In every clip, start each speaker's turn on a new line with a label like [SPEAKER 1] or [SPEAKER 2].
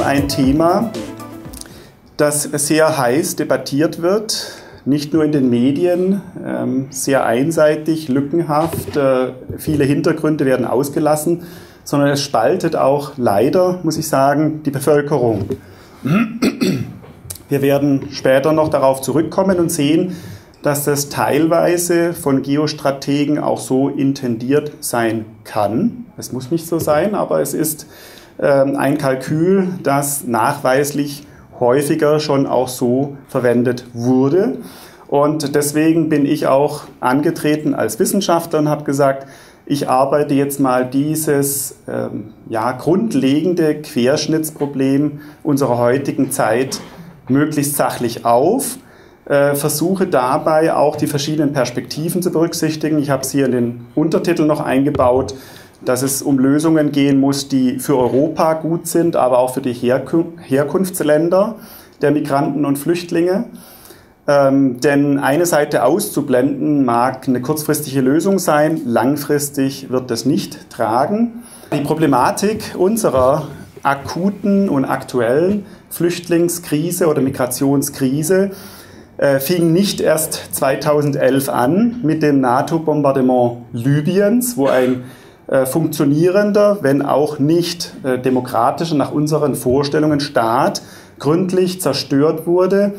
[SPEAKER 1] ein Thema, das sehr heiß debattiert wird, nicht nur in den Medien, sehr einseitig, lückenhaft, viele Hintergründe werden ausgelassen, sondern es spaltet auch leider, muss ich sagen, die Bevölkerung. Wir werden später noch darauf zurückkommen und sehen, dass das teilweise von Geostrategen auch so intendiert sein kann. Es muss nicht so sein, aber es ist ein Kalkül, das nachweislich häufiger schon auch so verwendet wurde. Und deswegen bin ich auch angetreten als Wissenschaftler und habe gesagt, ich arbeite jetzt mal dieses grundlegende Querschnittsproblem unserer heutigen Zeit möglichst sachlich auf, versuche dabei auch die verschiedenen Perspektiven zu berücksichtigen. Ich habe es hier in den Untertitel noch eingebaut, dass es um Lösungen gehen muss, die für Europa gut sind, aber auch für die Herkunftsländer der Migranten und Flüchtlinge. Denn eine Seite auszublenden mag eine kurzfristige Lösung sein, langfristig wird das nicht tragen. Die Problematik unserer akuten und aktuellen Flüchtlingskrise oder Migrationskrise fing nicht erst 2011 an mit dem NATO-Bombardement Libyens, wo ein funktionierender, wenn auch nicht demokratischer nach unseren Vorstellungen Staat gründlich zerstört wurde.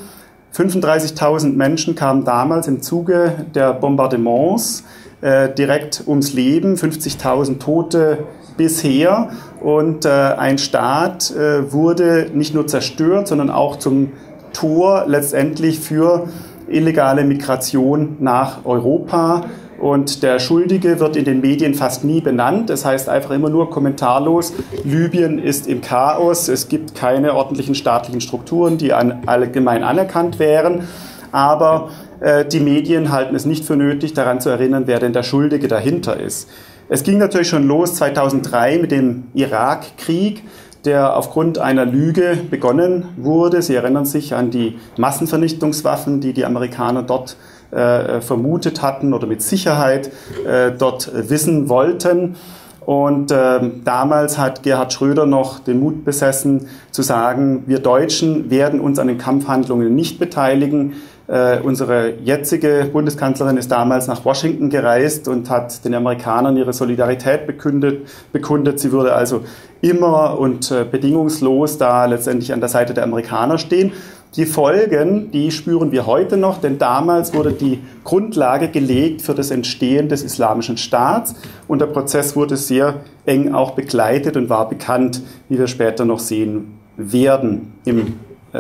[SPEAKER 1] 35.000 Menschen kamen damals im Zuge der Bombardements direkt ums Leben, 50.000 Tote bisher und ein Staat wurde nicht nur zerstört, sondern auch zum Tor letztendlich für illegale Migration nach Europa. Und der Schuldige wird in den Medien fast nie benannt. Das heißt einfach immer nur kommentarlos, Libyen ist im Chaos, es gibt keine ordentlichen staatlichen Strukturen, die allgemein anerkannt wären. Aber die Medien halten es nicht für nötig, daran zu erinnern, wer denn der Schuldige dahinter ist. Es ging natürlich schon los 2003 mit dem Irakkrieg, der aufgrund einer Lüge begonnen wurde. Sie erinnern sich an die Massenvernichtungswaffen, die die Amerikaner dort vermutet hatten oder mit Sicherheit dort wissen wollten. Und damals hat Gerhard Schröder noch den Mut besessen zu sagen, wir Deutschen werden uns an den Kampfhandlungen nicht beteiligen. Unsere jetzige Bundeskanzlerin ist damals nach Washington gereist und hat den Amerikanern ihre Solidarität bekundet. Sie würde also immer und bedingungslos da letztendlich an der Seite der Amerikaner stehen. Die Folgen, die spüren wir heute noch, denn damals wurde die Grundlage gelegt für das Entstehen des Islamischen Staats und der Prozess wurde sehr eng auch begleitet und war bekannt, wie wir später noch sehen werden im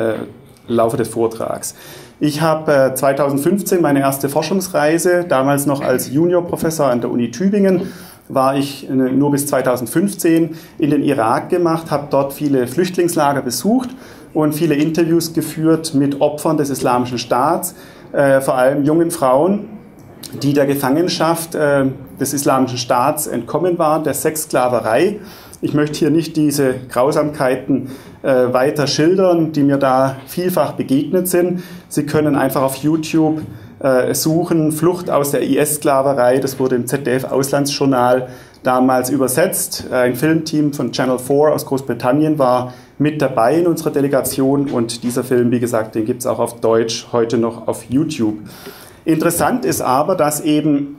[SPEAKER 1] Laufe des Vortrags. Ich habe 2015 meine erste Forschungsreise, damals noch als Juniorprofessor an der Uni Tübingen, war ich nur bis 2015 in den Irak gemacht, habe dort viele Flüchtlingslager besucht und viele Interviews geführt mit Opfern des Islamischen Staats, vor allem jungen Frauen, die der Gefangenschaft des Islamischen Staats entkommen waren, der Sexsklaverei. Ich möchte hier nicht diese Grausamkeiten weiter schildern, die mir da vielfach begegnet sind. Sie können einfach auf YouTube suchen, Flucht aus der IS-Sklaverei, das wurde im ZDF-Auslandsjournal damals übersetzt. Ein Filmteam von Channel 4 aus Großbritannien war mit dabei in unserer Delegation und dieser Film, wie gesagt, den gibt es auch auf Deutsch heute noch auf YouTube. Interessant ist aber, dass eben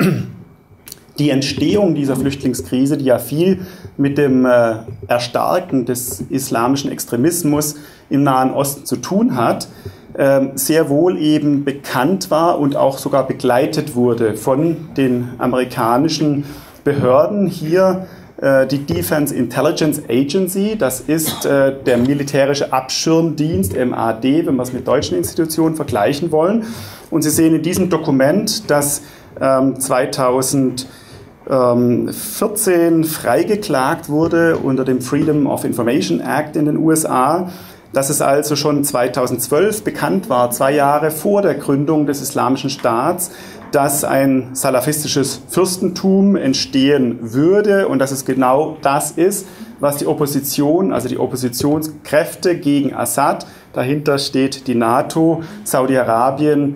[SPEAKER 1] die Entstehung dieser Flüchtlingskrise, die ja viel mit dem Erstarken des islamischen Extremismus im Nahen Osten zu tun hat, sehr wohl eben bekannt war und auch sogar begleitet wurde von den amerikanischen Behörden. Hier die Defense Intelligence Agency, das ist der militärische Abschirmdienst, MAD, wenn wir es mit deutschen Institutionen vergleichen wollen. Und Sie sehen in diesem Dokument, dass 2014 freigeklagt wurde unter dem Freedom of Information Act in den USA, dass es also schon 2012 bekannt war, 2 Jahre vor der Gründung des Islamischen Staats, dass ein salafistisches Fürstentum entstehen würde und dass es genau das ist, was die Opposition, also die Oppositionskräfte gegen Assad, dahinter steht die NATO, Saudi-Arabien,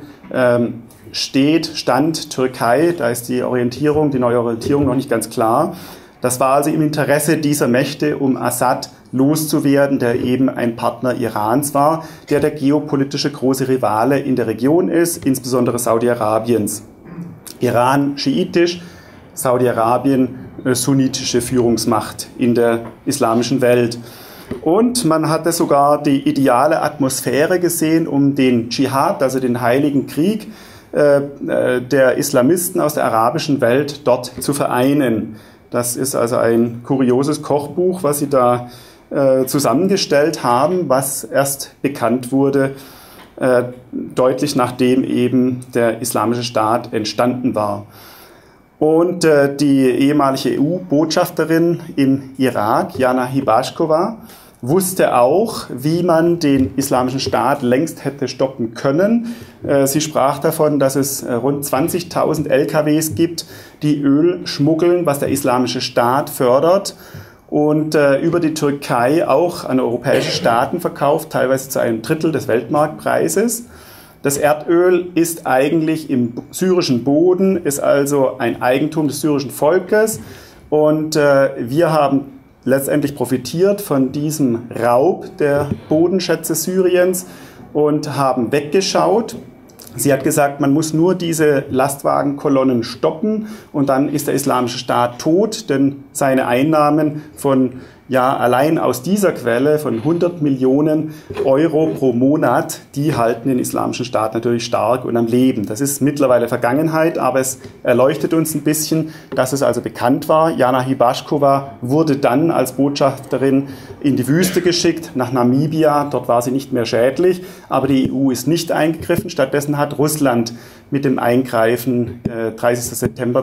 [SPEAKER 1] stand Türkei, da ist die neue Orientierung noch nicht ganz klar, Das war also im Interesse dieser Mächte, um Assad loszuwerden, der eben ein Partner Irans war, der geopolitische große Rivale in der Region ist, insbesondere Saudi-Arabiens. Iran schiitisch, Saudi-Arabien sunnitische Führungsmacht in der islamischen Welt. Und man hatte sogar die ideale Atmosphäre gesehen, um den Dschihad, also den heiligen Krieg der Islamisten aus der arabischen Welt dort zu vereinen. Das ist also ein kurioses Kochbuch, was sie da zusammengestellt haben, was erst bekannt wurde, deutlich nachdem eben der Islamische Staat entstanden war. Und die ehemalige EU-Botschafterin im Irak, Jana Hibashkova, wusste auch, wie man den Islamischen Staat längst hätte stoppen können. Sie sprach davon, dass es rund 20.000 LKWs gibt, die Öl schmuggeln, was der Islamische Staat fördert und über die Türkei auch an europäische Staaten verkauft, teilweise zu einem Drittel des Weltmarktpreises. Das Erdöl ist eigentlich im syrischen Boden, ist also ein Eigentum des syrischen Volkes und wir haben letztendlich profitiert von diesem Raub der Bodenschätze Syriens und haben weggeschaut. Sie hat gesagt, man muss nur diese Lastwagenkolonnen stoppen und dann ist der Islamische Staat tot, denn seine Einnahmen von allein aus dieser Quelle von 100 Millionen Euro pro Monat, die halten den Islamischen Staat natürlich stark und am Leben. Das ist mittlerweile Vergangenheit, aber es erleuchtet uns ein bisschen, dass es also bekannt war. Jana Hibashkova wurde dann als Botschafterin in die Wüste geschickt, nach Namibia. Dort war sie nicht mehr schädlich, aber die EU ist nicht eingegriffen. Stattdessen hat Russland mit dem Eingreifen 30. September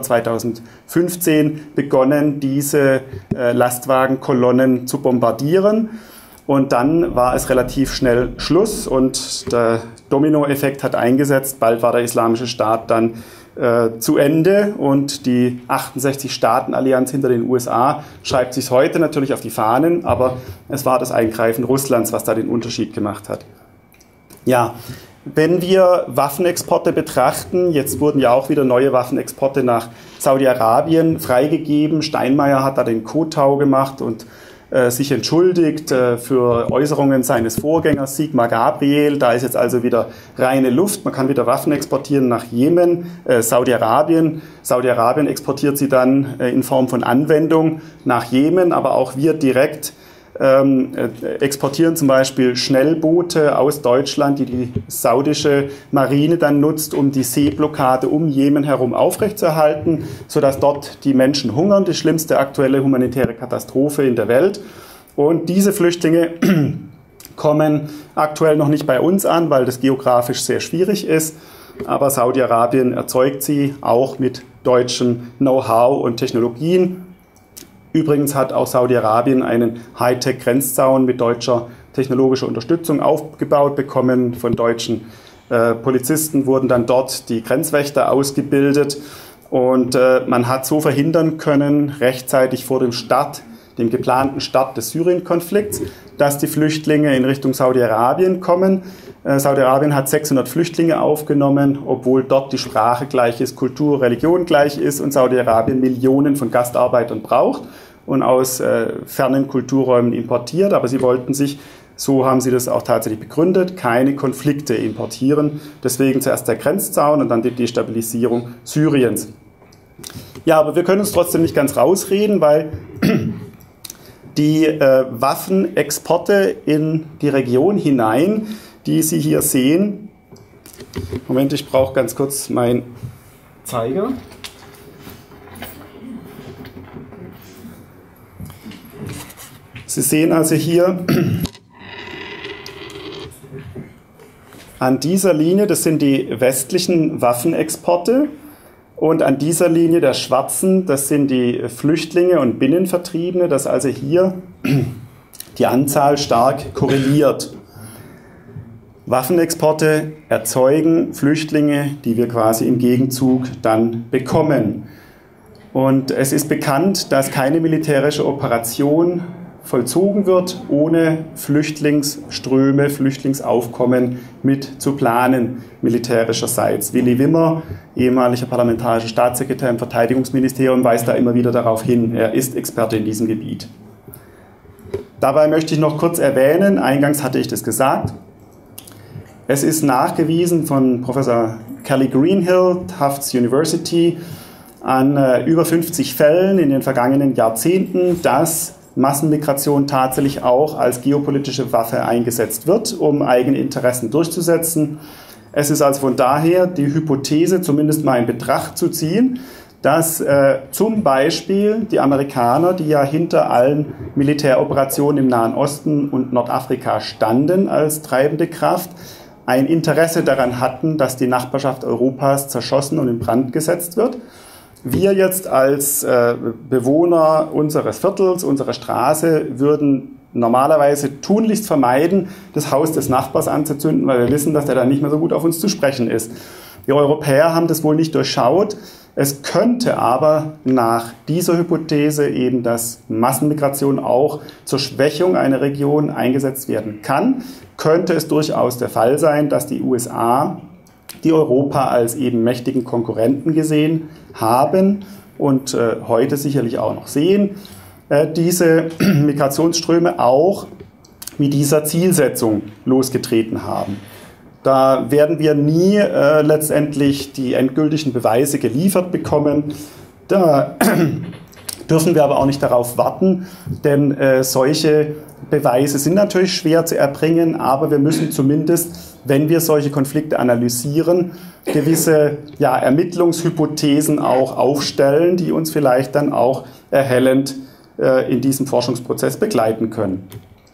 [SPEAKER 1] 2015 begonnen, diese Lastwagenkolonnen zu bombardieren. Und dann war es relativ schnell Schluss und der Dominoeffekt hat eingesetzt. Bald war der Islamische Staat dann zu Ende und die 68-Staaten-Allianz hinter den USA schreibt sich heute natürlich auf die Fahnen, aber es war das Eingreifen Russlands, was da den Unterschied gemacht hat. Ja, wenn wir Waffenexporte betrachten, jetzt wurden ja auch wieder neue Waffenexporte nach Saudi-Arabien freigegeben. Steinmeier hat da den Kotau gemacht und sich entschuldigt für Äußerungen seines Vorgängers Sigmar Gabriel. Da ist jetzt also wieder reine Luft. Man kann wieder Waffen exportieren nach Jemen, Saudi-Arabien. Saudi-Arabien exportiert sie dann in Form von Anwendung nach Jemen, aber auch wir direkt exportieren zum Beispiel Schnellboote aus Deutschland, die die saudische Marine dann nutzt, um die Seeblockade um Jemen herum aufrechtzuerhalten, sodass dort die Menschen hungern, die schlimmste aktuelle humanitäre Katastrophe in der Welt. Und diese Flüchtlinge kommen aktuell noch nicht bei uns an, weil das geografisch sehr schwierig ist. Aber Saudi-Arabien erzeugt sie auch mit deutschem Know-how und Technologien. Übrigens hat auch Saudi-Arabien einen Hightech-Grenzzaun mit deutscher technologischer Unterstützung aufgebaut bekommen. Von deutschen Polizisten wurden dann dort die Grenzwächter ausgebildet. Und man hat so verhindern können, rechtzeitig vor dem geplanten Start des Syrien-Konflikts, dass die Flüchtlinge in Richtung Saudi-Arabien kommen. Saudi-Arabien hat 600 Flüchtlinge aufgenommen, obwohl dort die Sprache gleich ist, Kultur, Religion gleich ist und Saudi-Arabien Millionen von Gastarbeitern braucht und aus fernen Kulturräumen importiert. Aber sie wollten sich, so haben sie das auch tatsächlich begründet, keine Konflikte importieren. Deswegen zuerst der Grenzzaun und dann die Destabilisierung Syriens. Ja, aber wir können uns trotzdem nicht ganz rausreden, weil die Waffenexporte in die Region hinein, die Sie hier sehen. Moment, ich brauche ganz kurz meinen Zeiger. Sie sehen also hier an dieser Linie, das sind die westlichen Waffenexporte. Und an dieser Linie der schwarzen, das sind die Flüchtlinge und Binnenvertriebene, dass also hier die Anzahl stark korreliert. Waffenexporte erzeugen Flüchtlinge, die wir quasi im Gegenzug dann bekommen. Und es ist bekannt, dass keine militärische Operation vollzogen wird, ohne Flüchtlingsströme, Flüchtlingsaufkommen mit zu planen militärischerseits. Willy Wimmer, ehemaliger parlamentarischer Staatssekretär im Verteidigungsministerium, weist da immer wieder darauf hin. Er ist Experte in diesem Gebiet. Dabei möchte ich noch kurz erwähnen, eingangs hatte ich das gesagt, es ist nachgewiesen von Professor Kelly Greenhill, Tufts University, an über 50 Fällen in den vergangenen Jahrzehnten, dass Massenmigration tatsächlich auch als geopolitische Waffe eingesetzt wird, um eigene Interessen durchzusetzen. Es ist also von daher die Hypothese zumindest mal in Betracht zu ziehen, dass zum Beispiel die Amerikaner, die ja hinter allen Militäroperationen im Nahen Osten und Nordafrika standen als treibende Kraft, ein Interesse daran hatten, dass die Nachbarschaft Europas zerschossen und in Brand gesetzt wird. Wir jetzt als Bewohner unseres Viertels, unserer Straße, würden normalerweise tunlichst vermeiden, das Haus des Nachbars anzuzünden, weil wir wissen, dass der dann nicht mehr so gut auf uns zu sprechen ist. Die Europäer haben das wohl nicht durchschaut. Es könnte aber nach dieser Hypothese eben, dass Massenmigration auch zur Schwächung einer Region eingesetzt werden kann, könnte es durchaus der Fall sein, dass die USA die Europa als eben mächtigen Konkurrenten gesehen haben und heute sicherlich auch noch sehen, diese Migrationsströme auch mit dieser Zielsetzung losgetreten haben. Da werden wir nie letztendlich die endgültigen Beweise geliefert bekommen. Da dürfen wir aber auch nicht darauf warten, denn solche Beweise sind natürlich schwer zu erbringen, aber wir müssen zumindest, wenn wir solche Konflikte analysieren, gewisse Ermittlungshypothesen auch aufstellen, die uns vielleicht dann auch erhellend in diesem Forschungsprozess begleiten können.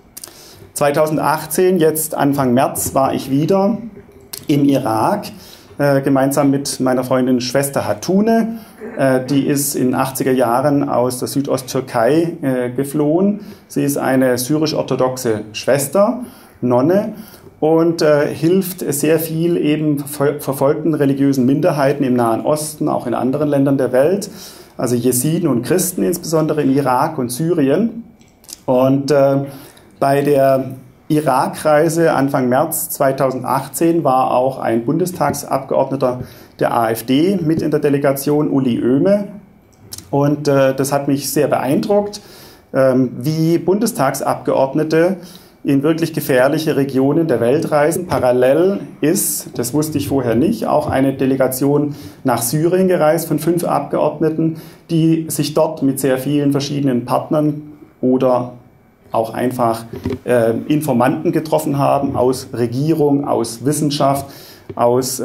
[SPEAKER 1] 2018, jetzt Anfang März, war ich wieder im Irak, gemeinsam mit meiner Freundin Schwester Hatune. Die ist in den 80er Jahren aus der Südosttürkei geflohen. Sie ist eine syrisch-orthodoxe Schwester, Nonne, und hilft sehr viel eben verfolgten religiösen Minderheiten im Nahen Osten, auch in anderen Ländern der Welt, also Jesiden und Christen, insbesondere im Irak und Syrien. Und bei der Irakreise Anfang März 2018 war auch ein Bundestagsabgeordneter der AfD mit in der Delegation, Uli Oehme. Und das hat mich sehr beeindruckt, wie Bundestagsabgeordnete in wirklich gefährliche Regionen der Welt reisen. Parallel ist, das wusste ich vorher nicht, auch eine Delegation nach Syrien gereist von 5 Abgeordneten, die sich dort mit sehr vielen verschiedenen Partnern oder auch einfach Informanten getroffen haben aus Regierung, aus Wissenschaft, aus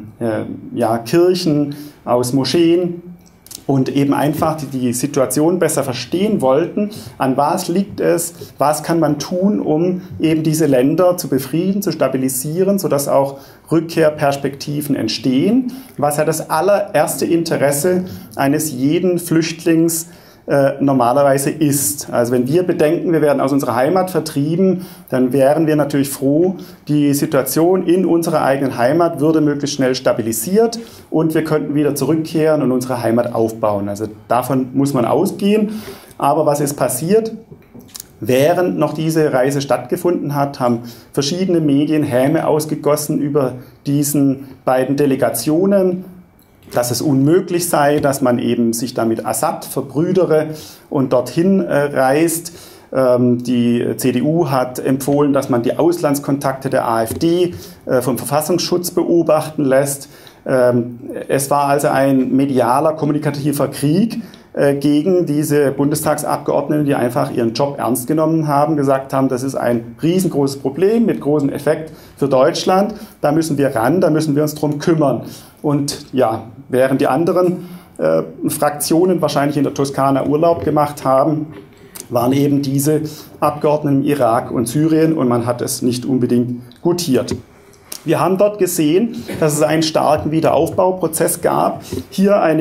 [SPEAKER 1] Kirchen, aus Moscheen und eben einfach die Situation besser verstehen wollten. An was liegt es? Was kann man tun, um eben diese Länder zu befrieden, zu stabilisieren, sodass auch Rückkehrperspektiven entstehen? Was ja das allererste Interesse eines jeden Flüchtlings normalerweise ist. Also wenn wir bedenken, wir werden aus unserer Heimat vertrieben, dann wären wir natürlich froh, die Situation in unserer eigenen Heimat würde möglichst schnell stabilisiert und wir könnten wieder zurückkehren und unsere Heimat aufbauen. Also davon muss man ausgehen. Aber was ist passiert? Während noch diese Reise stattgefunden hat, haben verschiedene Medien Häme ausgegossen über diesen beiden Delegationen, dass es unmöglich sei, dass man eben sich da mit Assad verbrüdere und dorthin reist. Die CDU hat empfohlen, dass man die Auslandskontakte der AfD vom Verfassungsschutz beobachten lässt. Es war also ein medialer, kommunikativer Krieg gegen diese Bundestagsabgeordneten, die einfach ihren Job ernst genommen haben, gesagt haben, das ist ein riesengroßes Problem mit großem Effekt für Deutschland, da müssen wir ran, da müssen wir uns drum kümmern. Und ja, während die anderen Fraktionen wahrscheinlich in der Toskana Urlaub gemacht haben, waren eben diese Abgeordneten im Irak und Syrien und man hat es nicht unbedingt gutiert. Wir haben dort gesehen, dass es einen starken Wiederaufbauprozess gab. Hier einen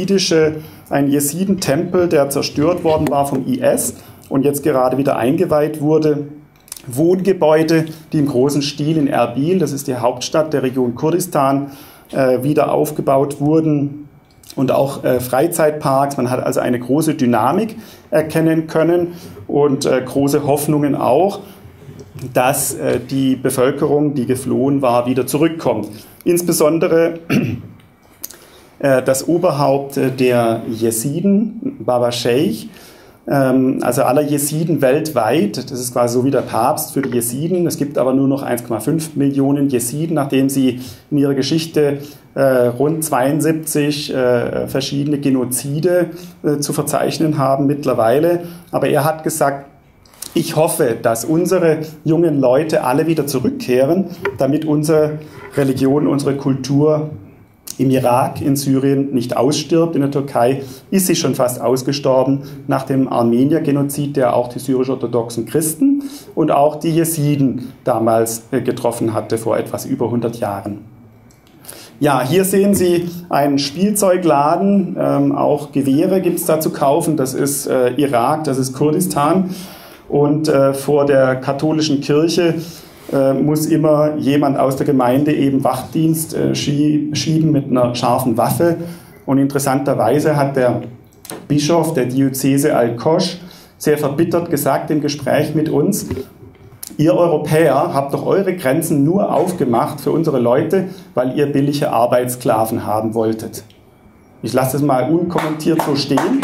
[SPEAKER 1] Jesiden-Tempel, der zerstört worden war vom IS und jetzt gerade wieder eingeweiht wurde. Wohngebäude, die im großen Stil in Erbil, das ist die Hauptstadt der Region Kurdistan, wieder aufgebaut wurden. und auch Freizeitparks. Man hat also eine große Dynamik erkennen können und große Hoffnungen auch, dass die Bevölkerung, die geflohen war, wieder zurückkommt. Insbesondere das Oberhaupt der Jesiden, Baba Sheikh, also aller Jesiden weltweit, das ist quasi so wie der Papst für die Jesiden. Es gibt aber nur noch 1,5 Millionen Jesiden, nachdem sie in ihrer Geschichte rund 72 verschiedene Genozide zu verzeichnen haben mittlerweile. Aber er hat gesagt, ich hoffe, dass unsere jungen Leute alle wieder zurückkehren, damit unsere Religion, unsere Kultur im Irak, in Syrien nicht ausstirbt. In der Türkei ist sie schon fast ausgestorben nach dem Armenier-Genozid, der auch die syrisch-orthodoxen Christen und auch die Jesiden damals getroffen hatte, vor etwas über 100 Jahren. Ja, hier sehen Sie einen Spielzeugladen, auch Gewehre gibt es da zu kaufen. Das ist Irak, das ist Kurdistan. Und vor der katholischen Kirche muss immer jemand aus der Gemeinde eben Wachdienst schieben mit einer scharfen Waffe. Und interessanterweise hat der Bischof der Diözese Al-Qosh sehr verbittert gesagt im Gespräch mit uns, ihr Europäer habt doch eure Grenzen nur aufgemacht für unsere Leute, weil ihr billige Arbeitssklaven haben wolltet. Ich lasse es mal unkommentiert so stehen.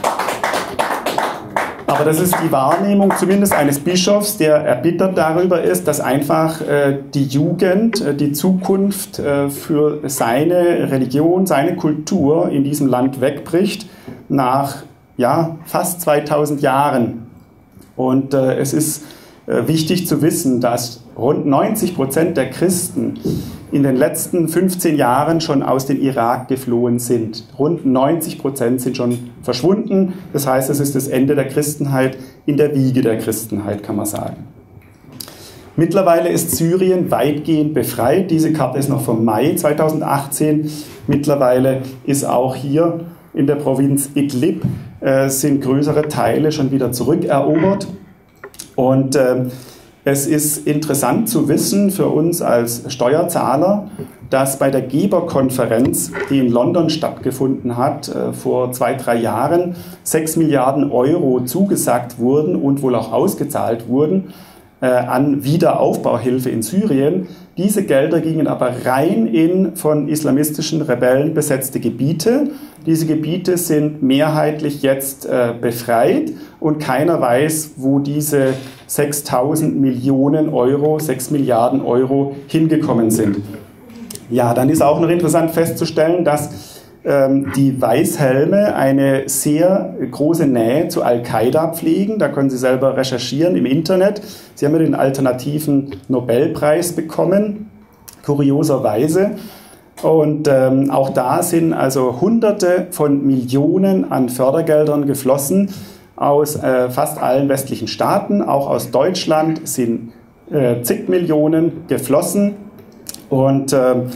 [SPEAKER 1] Aber das ist die Wahrnehmung zumindest eines Bischofs, der erbittert darüber ist, dass einfach die Jugend, die Zukunft für seine Religion, seine Kultur in diesem Land wegbricht nach fast 2000 Jahren. Und es ist wichtig zu wissen, dass rund 90% der Christen in den letzten 15 Jahren schon aus dem Irak geflohen sind. Rund 90% sind schon verschwunden. Das heißt, es ist das Ende der Christenheit in der Wiege der Christenheit, kann man sagen. Mittlerweile ist Syrien weitgehend befreit. Diese Karte ist noch vom Mai 2018. Mittlerweile ist auch hier in der Provinz Idlib sind größere Teile schon wieder zurückerobert. Und es ist interessant zu wissen für uns als Steuerzahler, dass bei der Geberkonferenz, die in London stattgefunden hat, vor 2-3 Jahren 6 Milliarden Euro zugesagt wurden und wohl auch ausgezahlt wurden an Wiederaufbauhilfe in Syrien. Diese Gelder gingen aber rein in von islamistischen Rebellen besetzte Gebiete. Diese Gebiete sind mehrheitlich jetzt befreit und keiner weiß, wo diese 6.000 Millionen Euro, 6 Milliarden Euro hingekommen sind. Ja, dann ist auch noch interessant festzustellen, dass die Weißhelme eine sehr große Nähe zu Al-Qaida pflegen. Da können Sie selber recherchieren im Internet. Sie haben ja den alternativen Nobelpreis bekommen, kurioserweise. Und auch da sind also Hunderte von Millionen an Fördergeldern geflossen aus fast allen westlichen Staaten. Auch aus Deutschland sind zig Millionen geflossen. Und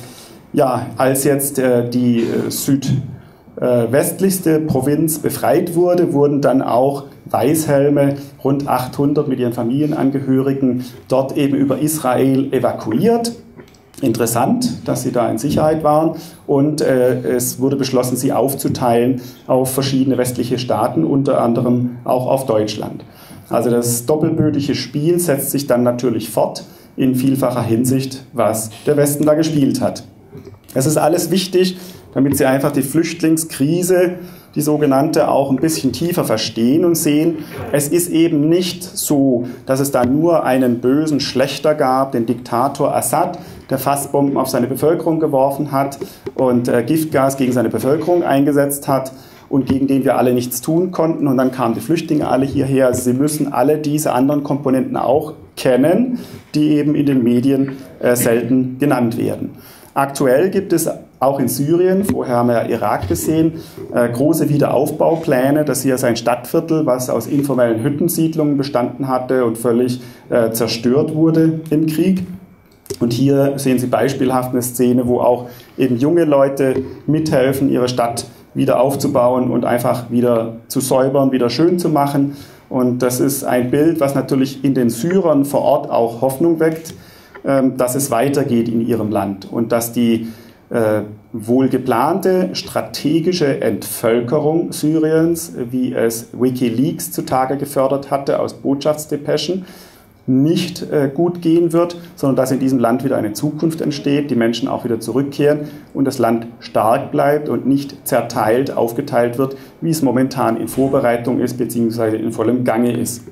[SPEAKER 1] als jetzt die südwestlichste Provinz befreit wurde, wurden dann auch Weißhelme, rund 800 mit ihren Familienangehörigen, dort eben über Israel evakuiert. Interessant, dass sie da in Sicherheit waren. Und es wurde beschlossen, sie aufzuteilen auf verschiedene westliche Staaten, unter anderem auch auf Deutschland. Also das doppelbödige Spiel setzt sich dann natürlich fort in vielfacher Hinsicht, was der Westen da gespielt hat. Es ist alles wichtig, damit Sie einfach die Flüchtlingskrise, die sogenannte, auch ein bisschen tiefer verstehen und sehen. Es ist eben nicht so, dass es da nur einen bösen Schlächter gab, den Diktator Assad, der Fassbomben auf seine Bevölkerung geworfen hat und Giftgas gegen seine Bevölkerung eingesetzt hat und gegen den wir alle nichts tun konnten. Und dann kamen die Flüchtlinge alle hierher. Also Sie müssen alle diese anderen Komponenten auch kennen, die eben in den Medien selten genannt werden. Aktuell gibt es auch in Syrien, vorher haben wir ja Irak gesehen, große Wiederaufbaupläne. Das hier ist ein Stadtviertel, was aus informellen Hüttensiedlungen bestanden hatte und völlig zerstört wurde im Krieg. Und hier sehen Sie beispielhaft eine Szene, wo auch eben junge Leute mithelfen, ihre Stadt wieder aufzubauen und einfach wieder zu säubern, wieder schön zu machen. Und das ist ein Bild, was natürlich in den Syrern vor Ort auch Hoffnung weckt, dass es weitergeht in ihrem Land und dass die wohl geplante strategische Entvölkerung Syriens, wie es WikiLeaks zutage gefördert hatte aus Botschaftsdepeschen, nicht gut gehen wird, sondern dass in diesem Land wieder eine Zukunft entsteht, die Menschen auch wieder zurückkehren und das Land stark bleibt und nicht zerteilt, aufgeteilt wird, wie es momentan in Vorbereitung ist bzw. in vollem Gange ist.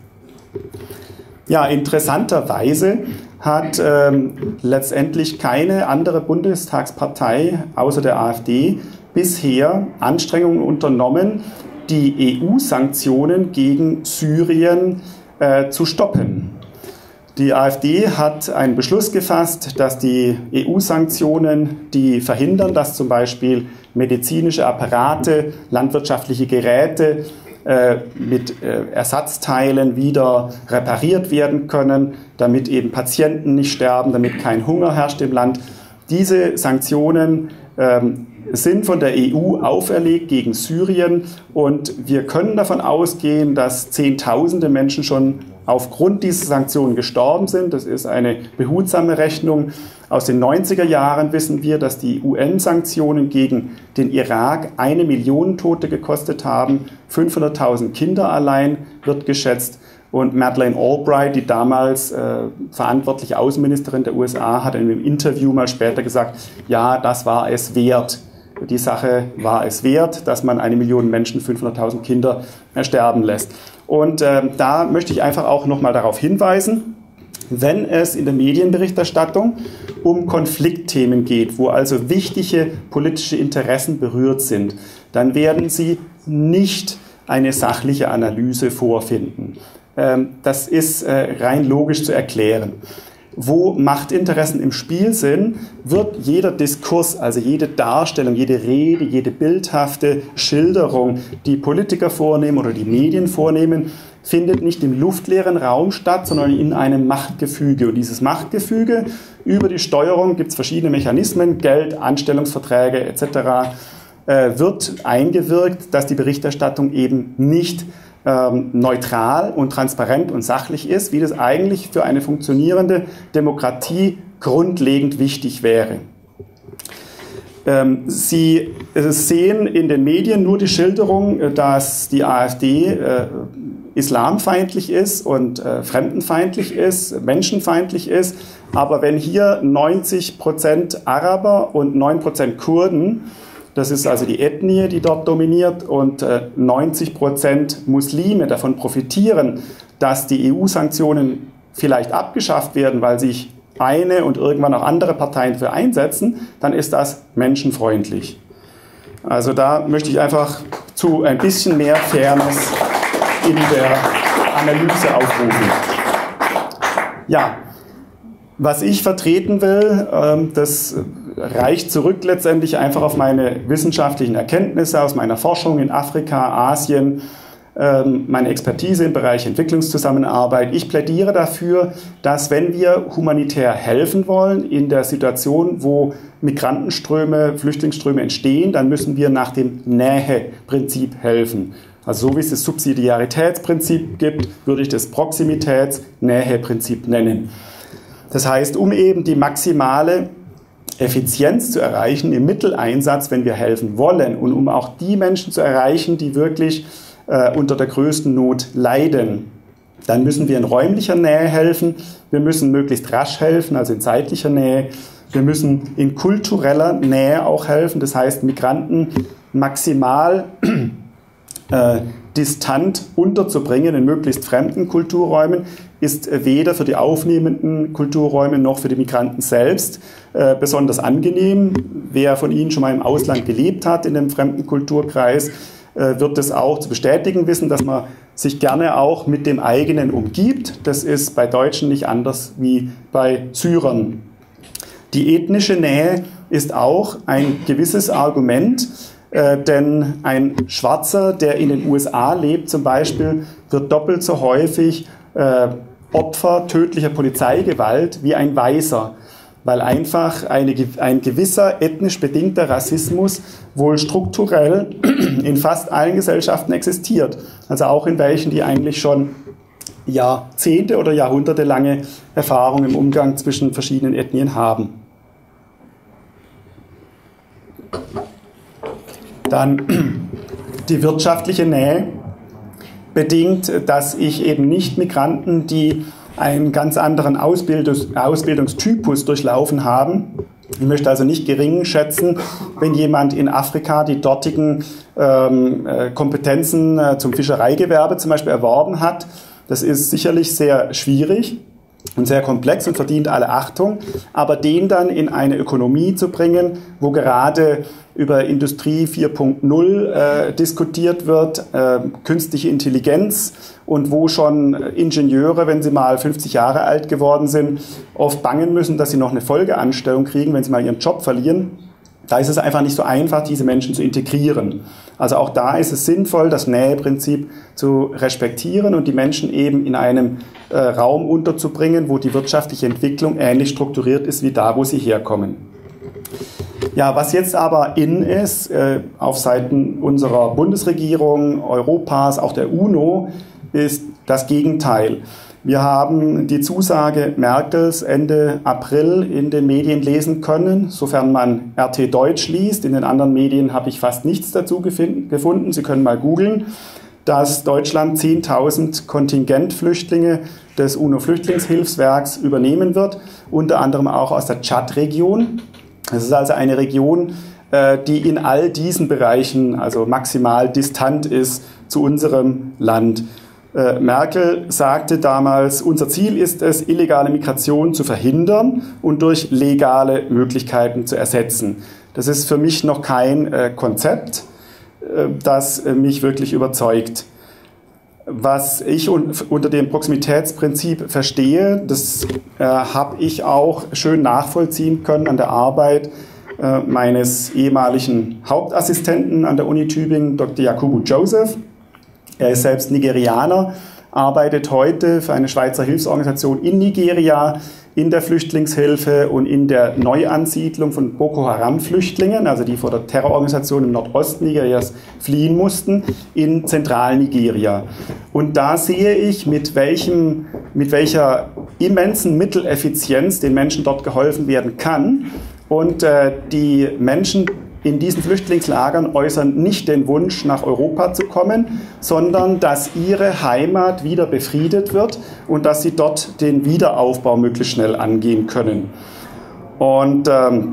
[SPEAKER 1] Ja, interessanterweise hat letztendlich keine andere Bundestagspartei außer der AfD bisher Anstrengungen unternommen, die EU-Sanktionen gegen Syrien zu stoppen. Die AfD hat einen Beschluss gefasst, dass die EU-Sanktionen, die verhindern, dass zum Beispiel medizinische Apparate, landwirtschaftliche Geräte mit Ersatzteilen wieder repariert werden können, damit eben Patienten nicht sterben, damit kein Hunger herrscht im Land. Diese Sanktionen sind von der EU auferlegt gegen Syrien und wir können davon ausgehen, dass Zehntausende Menschen schon aufgrund dieser Sanktionen gestorben sind. Das ist eine behutsame Rechnung. Aus den 90er Jahren wissen wir, dass die UN-Sanktionen gegen den Irak 1 Million Tote gekostet haben. 500.000 Kinder allein wird geschätzt. Und Madeleine Albright, die damals verantwortliche Außenministerin der USA, hat in einem Interview mal später gesagt, ja, das war es wert. Die Sache war es wert, dass man 1 Million Menschen, 500.000 Kinder sterben lässt. Und da möchte ich einfach auch nochmal darauf hinweisen, wenn es in der Medienberichterstattung um Konfliktthemen geht, wo also wichtige politische Interessen berührt sind, dann werden Sie nicht eine sachliche Analyse vorfinden. Das ist rein logisch zu erklären. Wo Machtinteressen im Spiel sind, wird jeder Diskurs, also jede Darstellung, jede Rede, jede bildhafte Schilderung, die Politiker vornehmen oder die Medien vornehmen, findet nicht im luftleeren Raum statt, sondern in einem Machtgefüge. Und dieses Machtgefüge, über die Steuerung gibt es verschiedene Mechanismen, Geld, Anstellungsverträge etc., wird eingewirkt, dass die Berichterstattung eben nicht neutral und transparent und sachlich ist, wie das eigentlich für eine funktionierende Demokratie grundlegend wichtig wäre. Sie sehen in den Medien nur die Schilderung, dass die AfD islamfeindlich ist und fremdenfeindlich ist, menschenfeindlich ist. Aber wenn hier 90% Araber und 9% Kurden, das ist also die Ethnie, die dort dominiert, und 90% Muslime davon profitieren, dass die EU-Sanktionen vielleicht abgeschafft werden, weil sich eine und irgendwann auch andere Parteien dafür einsetzen, dann ist das menschenfreundlich. Also da möchte ich einfach zu ein bisschen mehr Fairness in der Analyse aufrufen. Ja, was ich vertreten will, das reicht zurück letztendlich einfach auf meine wissenschaftlichen Erkenntnisse aus meiner Forschung in Afrika, Asien, meine Expertise im Bereich Entwicklungszusammenarbeit. Ich plädiere dafür, dass wenn wir humanitär helfen wollen in der Situation, wo Migrantenströme, Flüchtlingsströme entstehen, dann müssen wir nach dem Näheprinzip helfen. Also so wie es das Subsidiaritätsprinzip gibt, würde ich das Proximitäts-Näheprinzip nennen. Das heißt, um eben die maximale Effizienz zu erreichen im Mitteleinsatz, wenn wir helfen wollen, und um auch die Menschen zu erreichen, die wirklich unter der größten Not leiden, dann müssen wir in räumlicher Nähe helfen, wir müssen möglichst rasch helfen, also in zeitlicher Nähe, wir müssen in kultureller Nähe auch helfen, das heißt Migranten maximal distant unterzubringen in möglichst fremden Kulturräumen, ist weder für die aufnehmenden Kulturräume noch für die Migranten selbst besonders angenehm. Wer von Ihnen schon mal im Ausland gelebt hat, in einem fremden Kulturkreis, wird es auch zu bestätigen wissen, dass man sich gerne auch mit dem eigenen umgibt. Das ist bei Deutschen nicht anders wie bei Syrern. Die ethnische Nähe ist auch ein gewisses Argument, denn ein Schwarzer, der in den USA lebt zum Beispiel, wird doppelt so häufig Opfer tödlicher Polizeigewalt wie ein Weißer, weil einfach ein gewisser ethnisch bedingter Rassismus wohl strukturell in fast allen Gesellschaften existiert. Also auch in welchen, die eigentlich schon Jahrzehnte oder Jahrhunderte lange Erfahrung im Umgang zwischen verschiedenen Ethnien haben. Dann die wirtschaftliche Nähe bedingt, dass ich eben nicht Migranten, die einen ganz anderen Ausbildungstypus durchlaufen haben. Ich möchte also nicht gering schätzen, wenn jemand in Afrika die dortigen Kompetenzen zum Fischereigewerbe zum Beispiel erworben hat. Das ist sicherlich sehr schwierig und sehr komplex und verdient alle Achtung, aber den dann in eine Ökonomie zu bringen, wo gerade über Industrie 4.0 diskutiert wird, künstliche Intelligenz und wo schon Ingenieure, wenn sie mal 50 Jahre alt geworden sind, oft bangen müssen, dass sie noch eine Folgeanstellung kriegen, wenn sie mal ihren Job verlieren. Da ist es einfach nicht so einfach, diese Menschen zu integrieren. Also auch da ist es sinnvoll, das Näheprinzip zu respektieren und die Menschen eben in einem Raum unterzubringen, wo die wirtschaftliche Entwicklung ähnlich strukturiert ist wie da, wo sie herkommen. Ja, was jetzt aber in ist, auf Seiten unserer Bundesregierung, Europas, auch der UNO, ist das Gegenteil. Wir haben die Zusage Merkels Ende April in den Medien lesen können, sofern man RT Deutsch liest. In den anderen Medien habe ich fast nichts dazu gefunden. Sie können mal googeln, dass Deutschland 10.000 Kontingentflüchtlinge des UNO-Flüchtlingshilfswerks übernehmen wird, unter anderem auch aus der Tschad-Region. Das ist also eine Region, die in all diesen Bereichen also maximal distant ist zu unserem Land. Merkel sagte damals, unser Ziel ist es, illegale Migration zu verhindern und durch legale Möglichkeiten zu ersetzen. Das ist für mich noch kein Konzept, das mich wirklich überzeugt. Was ich unter dem Proximitätsprinzip verstehe, das habe ich auch schön nachvollziehen können an der Arbeit meines ehemaligen Hauptassistenten an der Uni Tübingen, Dr. Yakubu Joseph. Er ist selbst Nigerianer, arbeitet heute für eine Schweizer Hilfsorganisation in Nigeria, in der Flüchtlingshilfe und in der Neuansiedlung von Boko Haram-Flüchtlingen, also die vor der Terrororganisation im Nordosten Nigerias fliehen mussten, in Zentralnigeria. Und da sehe ich, mit welcher immensen Mitteleffizienz den Menschen dort geholfen werden kann. Und die Menschen in diesen Flüchtlingslagern äußern nicht den Wunsch, nach Europa zu kommen, sondern dass ihre Heimat wieder befriedet wird und dass sie dort den Wiederaufbau möglichst schnell angehen können. Und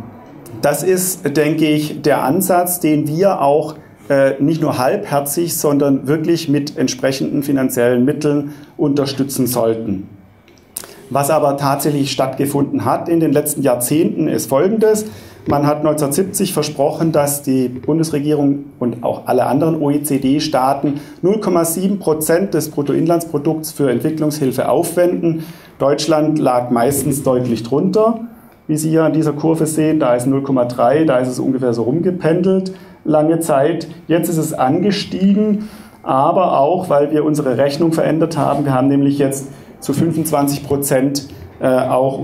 [SPEAKER 1] das ist, denke ich, der Ansatz, den wir auch nicht nur halbherzig, sondern wirklich mit entsprechenden finanziellen Mitteln unterstützen sollten. Was aber tatsächlich stattgefunden hat in den letzten Jahrzehnten ist Folgendes. Man hat 1970 versprochen, dass die Bundesregierung und auch alle anderen OECD-Staaten 0,7% des Bruttoinlandsprodukts für Entwicklungshilfe aufwenden. Deutschland lag meistens deutlich drunter. Wie Sie hier an dieser Kurve sehen, da ist 0,3, da ist es ungefähr so rumgependelt lange Zeit. Jetzt ist es angestiegen, aber auch, weil wir unsere Rechnung verändert haben. Wir haben nämlich jetzt zu 25% auch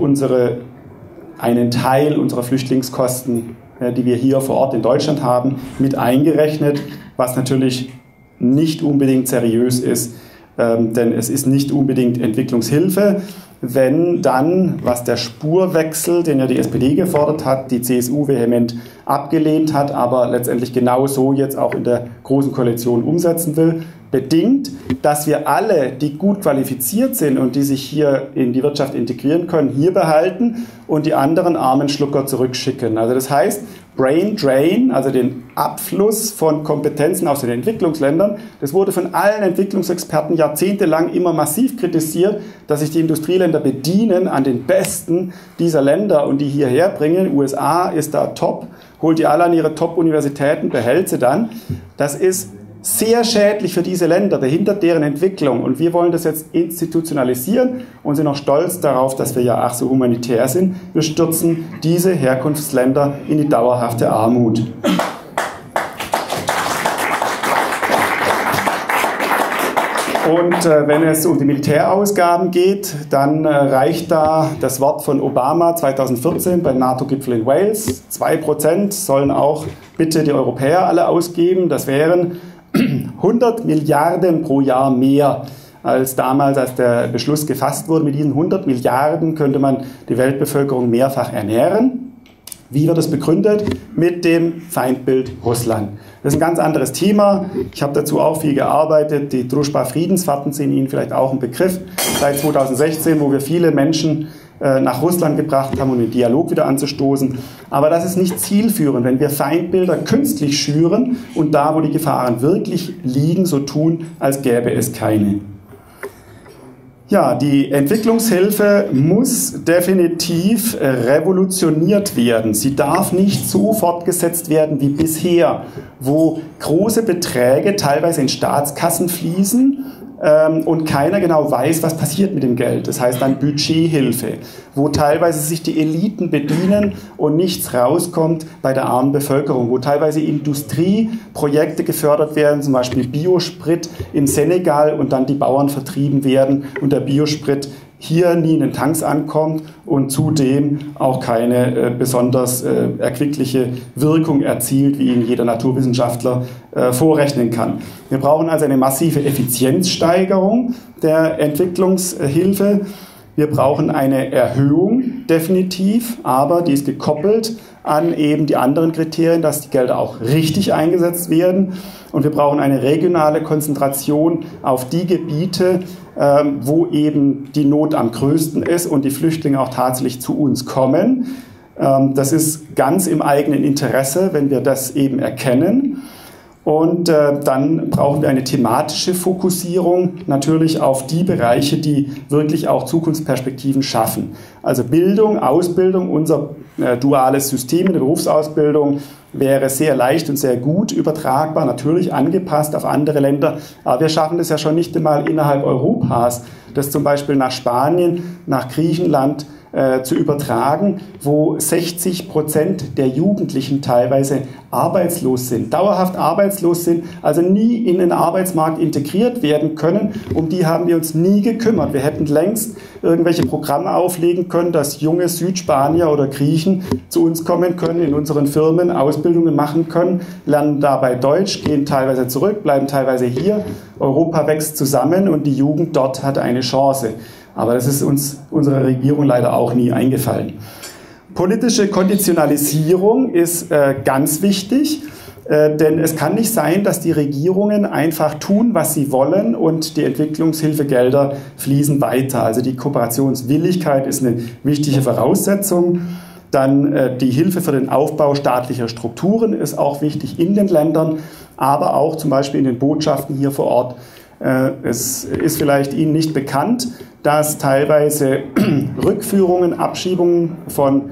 [SPEAKER 1] einen Teil unserer Flüchtlingskosten, die wir hier vor Ort in Deutschland haben, mit eingerechnet, was natürlich nicht unbedingt seriös ist, denn es ist nicht unbedingt Entwicklungshilfe, wenn dann, was der Spurwechsel, den ja die SPD gefordert hat, die CSU vehement abgelehnt hat, aber letztendlich genau so jetzt auch in der Großen Koalition umsetzen will, bedingt, dass wir alle, die gut qualifiziert sind und die sich hier in die Wirtschaft integrieren können, hier behalten und die anderen armen Schlucker zurückschicken. Also das heißt, Brain Drain, also den Abfluss von Kompetenzen aus den Entwicklungsländern, das wurde von allen Entwicklungsexperten jahrzehntelang immer massiv kritisiert, dass sich die Industrieländer bedienen an den Besten dieser Länder und die hierher bringen. USA ist da top, holt die alle an ihre Top-Universitäten, behält sie dann. Das ist sehr schädlich für diese Länder, behindert deren Entwicklung. Und wir wollen das jetzt institutionalisieren und sind auch stolz darauf, dass wir ja ach so humanitär sind. Wir stürzen diese Herkunftsländer in die dauerhafte Armut. Und wenn es um die Militärausgaben geht, dann reicht da das Wort von Obama 2014 beim NATO-Gipfel in Wales. 2% sollen auch bitte die Europäer alle ausgeben. Das wären 100 Milliarden pro Jahr mehr als damals, als der Beschluss gefasst wurde. Mit diesen 100 Milliarden könnte man die Weltbevölkerung mehrfach ernähren. Wie wird es begründet? Mit dem Feindbild Russland. Das ist ein ganz anderes Thema. Ich habe dazu auch viel gearbeitet. Die Družba-Friedensfahrten sind Ihnen vielleicht auch ein Begriff. Seit 2016, wo wir viele Menschen nach Russland gebracht haben, um den Dialog wieder anzustoßen. Aber das ist nicht zielführend, wenn wir Feindbilder künstlich schüren und da, wo die Gefahren wirklich liegen, so tun, als gäbe es keine. Ja, die Entwicklungshilfe muss definitiv revolutioniert werden. Sie darf nicht so fortgesetzt werden wie bisher, wo große Beträge teilweise in Staatskassen fließen und keiner genau weiß, was passiert mit dem Geld. Das heißt dann Budgethilfe, wo teilweise sich die Eliten bedienen und nichts rauskommt bei der armen Bevölkerung, wo teilweise Industrieprojekte gefördert werden, zum Beispiel Biosprit im Senegal und dann die Bauern vertrieben werden und der Biosprit hier nie in den Tanks ankommt und zudem auch keine besonders erquickliche Wirkung erzielt, wie ihn jeder Naturwissenschaftler vorrechnen kann. Wir brauchen also eine massive Effizienzsteigerung der Entwicklungshilfe. Wir brauchen eine Erhöhung definitiv, aber die ist gekoppelt an eben die anderen Kriterien, dass die Gelder auch richtig eingesetzt werden. Und wir brauchen eine regionale Konzentration auf die Gebiete, wo eben die Not am größten ist und die Flüchtlinge auch tatsächlich zu uns kommen. Das ist ganz im eigenen Interesse, wenn wir das eben erkennen. Und dann brauchen wir eine thematische Fokussierung natürlich auf die Bereiche, die wirklich auch Zukunftsperspektiven schaffen. Also Bildung, Ausbildung, unser duales System in der Berufsausbildung wäre sehr leicht und sehr gut übertragbar, natürlich angepasst auf andere Länder. Aber wir schaffen das ja schon nicht einmal innerhalb Europas, das zum Beispiel nach Spanien, nach Griechenland zu übertragen, wo 60% der Jugendlichen teilweise arbeitslos sind, dauerhaft arbeitslos sind, also nie in den Arbeitsmarkt integriert werden können. Um die haben wir uns nie gekümmert. Wir hätten längst irgendwelche Programme auflegen können, dass junge Südspanier oder Griechen zu uns kommen können, in unseren Firmen Ausbildungen machen können, lernen dabei Deutsch, gehen teilweise zurück, bleiben teilweise hier. Europa wächst zusammen und die Jugend dort hat eine Chance. Aber das ist uns, unserer Regierung, leider auch nie eingefallen. Politische Konditionalisierung ist ganz wichtig, denn es kann nicht sein, dass die Regierungen einfach tun, was sie wollen und die Entwicklungshilfegelder fließen weiter. Also die Kooperationswilligkeit ist eine wichtige Voraussetzung. Dann die Hilfe für den Aufbau staatlicher Strukturen ist auch wichtig in den Ländern, aber auch zum Beispiel in den Botschaften hier vor Ort. Es ist vielleicht Ihnen nicht bekannt, dass teilweise Rückführungen, Abschiebungen von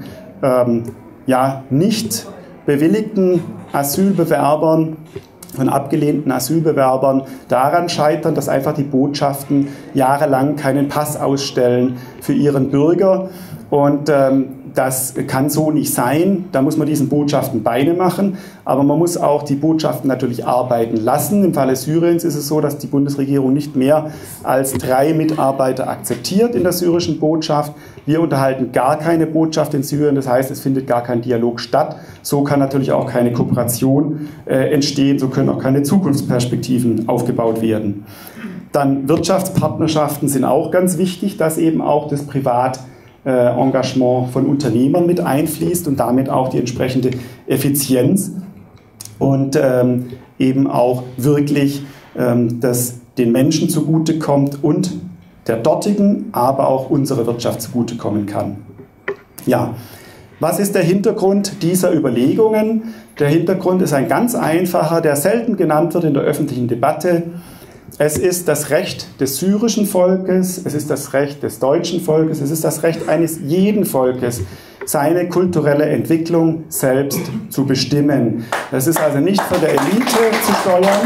[SPEAKER 1] nicht bewilligten Asylbewerbern, von abgelehnten Asylbewerbern daran scheitern, dass einfach die Botschaften jahrelang keinen Pass ausstellen für ihren Bürger. Und das kann so nicht sein. Da muss man diesen Botschaften Beine machen. Aber man muss auch die Botschaften natürlich arbeiten lassen. Im Falle Syriens ist es so, dass die Bundesregierung nicht mehr als 3 Mitarbeiter akzeptiert in der syrischen Botschaft. Wir unterhalten gar keine Botschaft in Syrien. Das heißt, es findet gar kein Dialog statt. So kann natürlich auch keine Kooperation entstehen. So können auch keine Zukunftsperspektiven aufgebaut werden. Dann Wirtschaftspartnerschaften sind auch ganz wichtig, dass eben auch das Engagement von Unternehmern mit einfließt und damit auch die entsprechende Effizienz und eben auch wirklich das den Menschen zugutekommt und der dortigen, aber auch unserer Wirtschaft zugutekommen kann. Ja, was ist der Hintergrund dieser Überlegungen? Der Hintergrund ist ein ganz einfacher, der selten genannt wird in der öffentlichen Debatte. Es ist das Recht des syrischen Volkes, es ist das Recht des deutschen Volkes, es ist das Recht eines jeden Volkes, seine kulturelle Entwicklung selbst zu bestimmen. Das ist also nicht von der Elite zu steuern,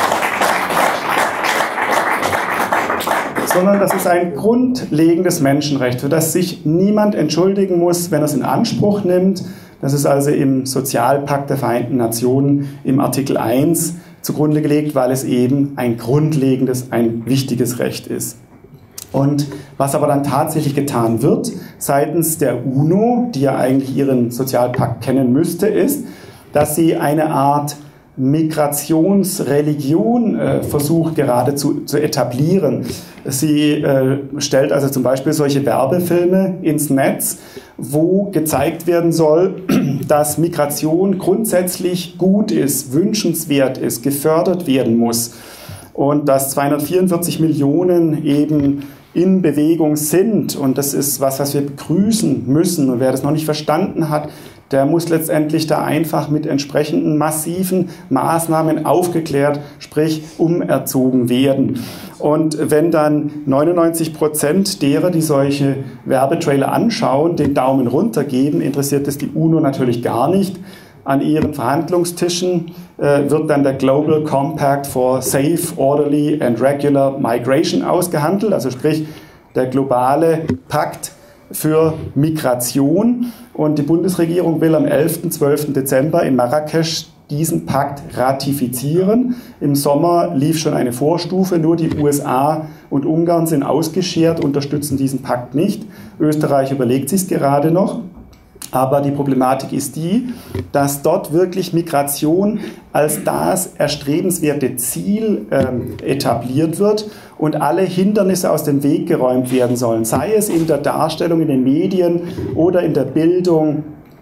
[SPEAKER 1] sondern das ist ein grundlegendes Menschenrecht, für das sich niemand entschuldigen muss, wenn er es in Anspruch nimmt. Das ist also im Sozialpakt der Vereinten Nationen im Artikel 1 zugrunde gelegt, weil es eben ein grundlegendes, ein wichtiges Recht ist. Und was aber dann tatsächlich getan wird seitens der UNO, die ja eigentlich ihren Sozialpakt kennen müsste, ist, dass sie eine Art Migrationsreligion versucht gerade zu etablieren. Sie stellt also zum Beispiel solche Werbefilme ins Netz, wo gezeigt werden soll, dass Migration grundsätzlich gut ist, wünschenswert ist, gefördert werden muss und dass 244 Millionen eben in Bewegung sind, und das ist was wir begrüßen müssen, und wer das noch nicht verstanden hat, der muss letztendlich da einfach mit entsprechenden massiven Maßnahmen aufgeklärt, sprich umerzogen werden. Und wenn dann 99% derer, die solche Werbetrailer anschauen, den Daumen runter geben, interessiert es die UNO natürlich gar nicht. An ihren Verhandlungstischen wird dann der Global Compact for Safe, Orderly and Regular Migration ausgehandelt, also sprich der globale Pakt für Migration. Und die Bundesregierung will am 11. und 12. Dezember in Marrakesch diesen Pakt ratifizieren. Im Sommer lief schon eine Vorstufe, nur die USA und Ungarn sind ausgeschert, unterstützen diesen Pakt nicht. Österreich überlegt sich gerade noch. Aber die Problematik ist die, dass dort wirklich Migration als das erstrebenswerte Ziel etabliert wird und alle Hindernisse aus dem Weg geräumt werden sollen, sei es in der Darstellung in den Medien oder in der Bildung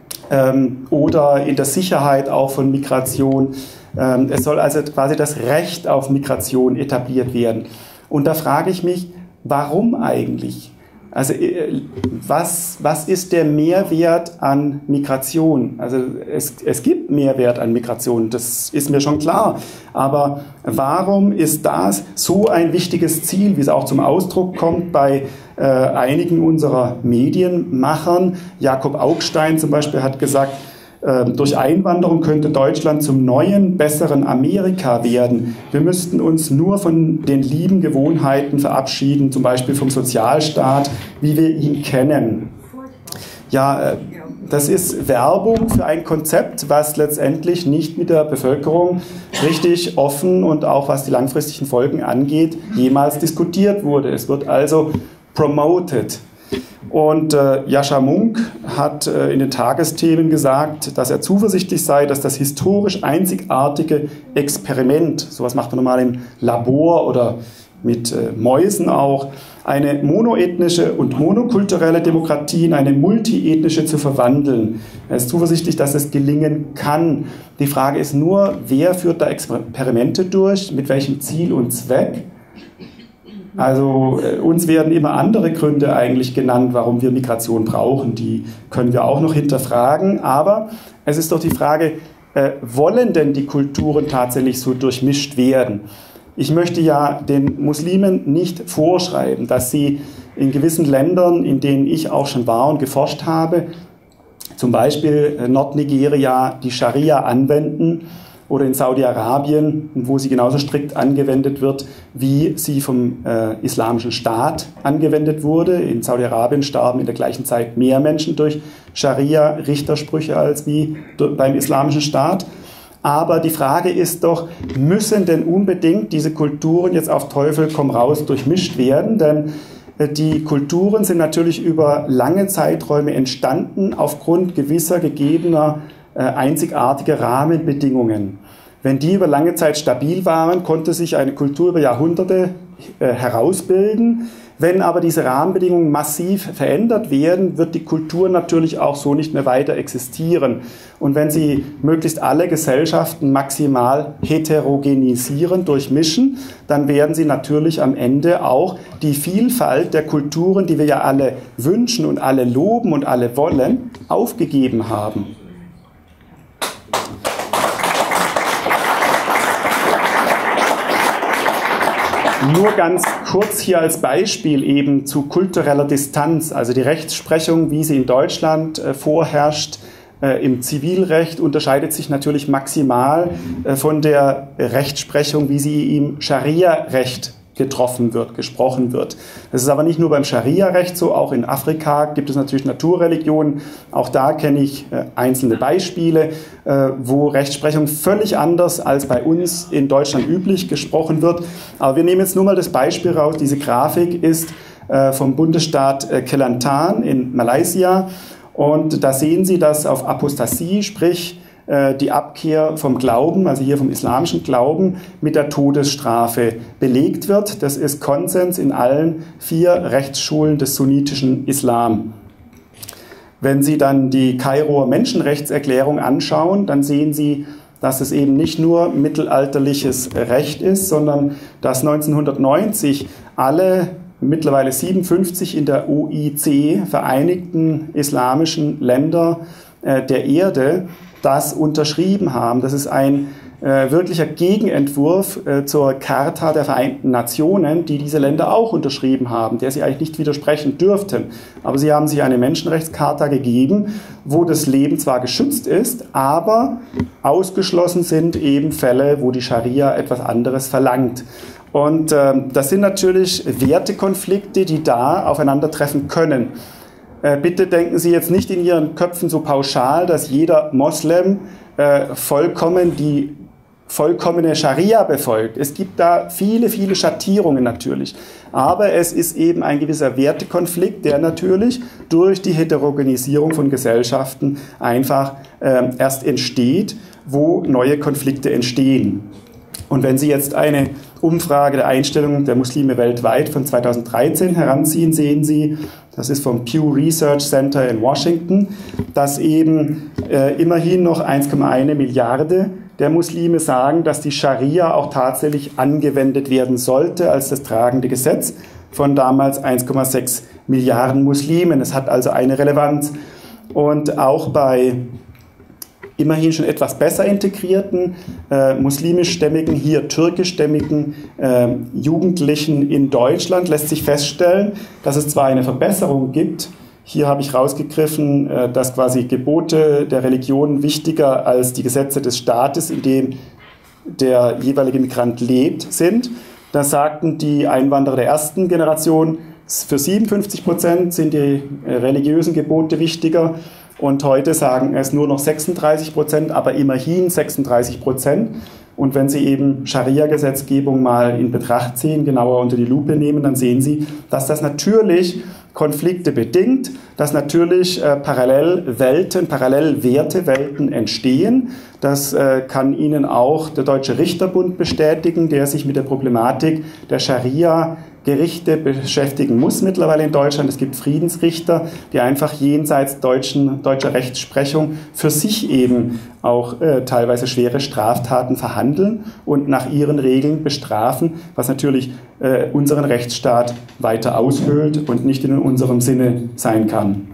[SPEAKER 1] oder in der Sicherheit auch von Migration. Es soll also quasi das Recht auf Migration etabliert werden. Und da frage ich mich, warum eigentlich? Also was ist der Mehrwert an Migration? Also es gibt Mehrwert an Migration, das ist mir schon klar. Aber warum ist das so ein wichtiges Ziel, wie es auch zum Ausdruck kommt bei einigen unserer Medienmachern? Jakob Augstein zum Beispiel hat gesagt, durch Einwanderung könnte Deutschland zum neuen, besseren Amerika werden. Wir müssten uns nur von den lieben Gewohnheiten verabschieden, zum Beispiel vom Sozialstaat, wie wir ihn kennen. Ja, das ist Werbung für ein Konzept, was letztendlich nicht mit der Bevölkerung richtig offen und auch was die langfristigen Folgen angeht, jemals diskutiert wurde. Es wird also promoted. Und Jascha Munk hat in den Tagesthemen gesagt, dass er zuversichtlich sei, dass das historisch einzigartige Experiment, sowas macht man normal im Labor oder mit Mäusen auch, eine monoethnische und monokulturelle Demokratie in eine multiethnische zu verwandeln. Er ist zuversichtlich, dass es gelingen kann. Die Frage ist nur, wer führt da Experimente durch, mit welchem Ziel und Zweck? Also uns werden immer andere Gründe eigentlich genannt, warum wir Migration brauchen. Die können wir auch noch hinterfragen. Aber es ist doch die Frage, wollen denn die Kulturen tatsächlich so durchmischt werden? Ich möchte ja den Muslimen nicht vorschreiben, dass sie in gewissen Ländern, in denen ich auch schon war und geforscht habe, zum Beispiel Nordnigeria, die Scharia anwenden, oder in Saudi-Arabien, wo sie genauso strikt angewendet wird, wie sie vom Islamischen Staat angewendet wurde. In Saudi-Arabien starben in der gleichen Zeit mehr Menschen durch Scharia-Richtersprüche als wie beim Islamischen Staat. Aber die Frage ist doch, müssen denn unbedingt diese Kulturen jetzt auf Teufel komm raus durchmischt werden? Denn die Kulturen sind natürlich über lange Zeiträume entstanden aufgrund gewisser gegebener einzigartige Rahmenbedingungen. Wenn die über lange Zeit stabil waren, konnte sich eine Kultur über Jahrhunderte herausbilden. Wenn aber diese Rahmenbedingungen massiv verändert werden, wird die Kultur natürlich auch so nicht mehr weiter existieren. Und wenn Sie möglichst alle Gesellschaften maximal heterogenisieren, durchmischen, dann werden Sie natürlich am Ende auch die Vielfalt der Kulturen, die wir ja alle wünschen und alle loben und alle wollen, aufgegeben haben. Nur ganz kurz hier als Beispiel eben zu kultureller Distanz, also die Rechtsprechung, wie sie in Deutschland vorherrscht, im Zivilrecht unterscheidet sich natürlich maximal von der Rechtsprechung, wie sie im Scharia-Recht gesprochen wird. Das ist aber nicht nur beim Scharia-Recht so, auch in Afrika gibt es natürlich Naturreligionen. Auch da kenne ich einzelne Beispiele, wo Rechtsprechung völlig anders als bei uns in Deutschland üblich gesprochen wird. Aber wir nehmen jetzt nur mal das Beispiel raus. Diese Grafik ist vom Bundesstaat Kelantan in Malaysia. Und da sehen Sie, dass auf Apostasie, sprich die Abkehr vom Glauben, also hier vom islamischen Glauben, mit der Todesstrafe belegt wird. Das ist Konsens in allen 4 Rechtsschulen des sunnitischen Islam. Wenn Sie dann die Kairoer Menschenrechtserklärung anschauen, dann sehen Sie, dass es eben nicht nur mittelalterliches Recht ist, sondern dass 1990 alle mittlerweile 57 in der OIC vereinigten islamischen Länder der Erde das unterschrieben haben. Das ist ein wirklicher Gegenentwurf zur Charta der Vereinten Nationen, die diese Länder auch unterschrieben haben, der sie eigentlich nicht widersprechen dürften. Aber sie haben sich eine Menschenrechtscharta gegeben, wo das Leben zwar geschützt ist, aber ausgeschlossen sind eben Fälle, wo die Scharia etwas anderes verlangt. Und das sind natürlich Wertekonflikte, die da aufeinandertreffen können. Bitte denken Sie jetzt nicht in Ihren Köpfen so pauschal, dass jeder Moslem vollkommene Scharia befolgt. Es gibt da viele, viele Schattierungen natürlich. Aber es ist eben ein gewisser Wertekonflikt, der natürlich durch die Heterogenisierung von Gesellschaften einfach erst entsteht, wo neue Konflikte entstehen. Und wenn Sie jetzt eine Umfrage der Einstellung der Muslime weltweit von 2013 heranziehen, sehen Sie, das ist vom Pew Research Center in Washington, dass eben immerhin noch 1,1 Milliarde der Muslime sagen, dass die Scharia auch tatsächlich angewendet werden sollte als das tragende Gesetz von damals 1,6 Milliarden Muslimen. Es hat also eine Relevanz. Und auch bei immerhin schon etwas besser integrierten, muslimischstämmigen, hier türkischstämmigen Jugendlichen in Deutschland lässt sich feststellen, dass es zwar eine Verbesserung gibt. Hier habe ich rausgegriffen, dass quasi Gebote der Religion wichtiger als die Gesetze des Staates, in dem der jeweilige Migrant lebt, sind. Da sagten die Einwanderer der ersten Generation, für 57% sind die religiösen Gebote wichtiger. Und heute sagen es nur noch 36%, aber immerhin 36%. Und wenn Sie eben Scharia-Gesetzgebung mal in Betracht ziehen, genauer unter die Lupe nehmen, dann sehen Sie, dass das natürlich Konflikte bedingt, dass natürlich Parallelwertewelten entstehen. Das kann Ihnen auch der Deutsche Richterbund bestätigen, der sich mit der Problematik der Scharia-Gerichte beschäftigen muss mittlerweile in Deutschland. Es gibt Friedensrichter, die einfach jenseits deutscher Rechtsprechung für sich eben auch teilweise schwere Straftaten verhandeln und nach ihren Regeln bestrafen, was natürlich unseren Rechtsstaat weiter aushöhlt und nicht in unserem Sinne sein kann.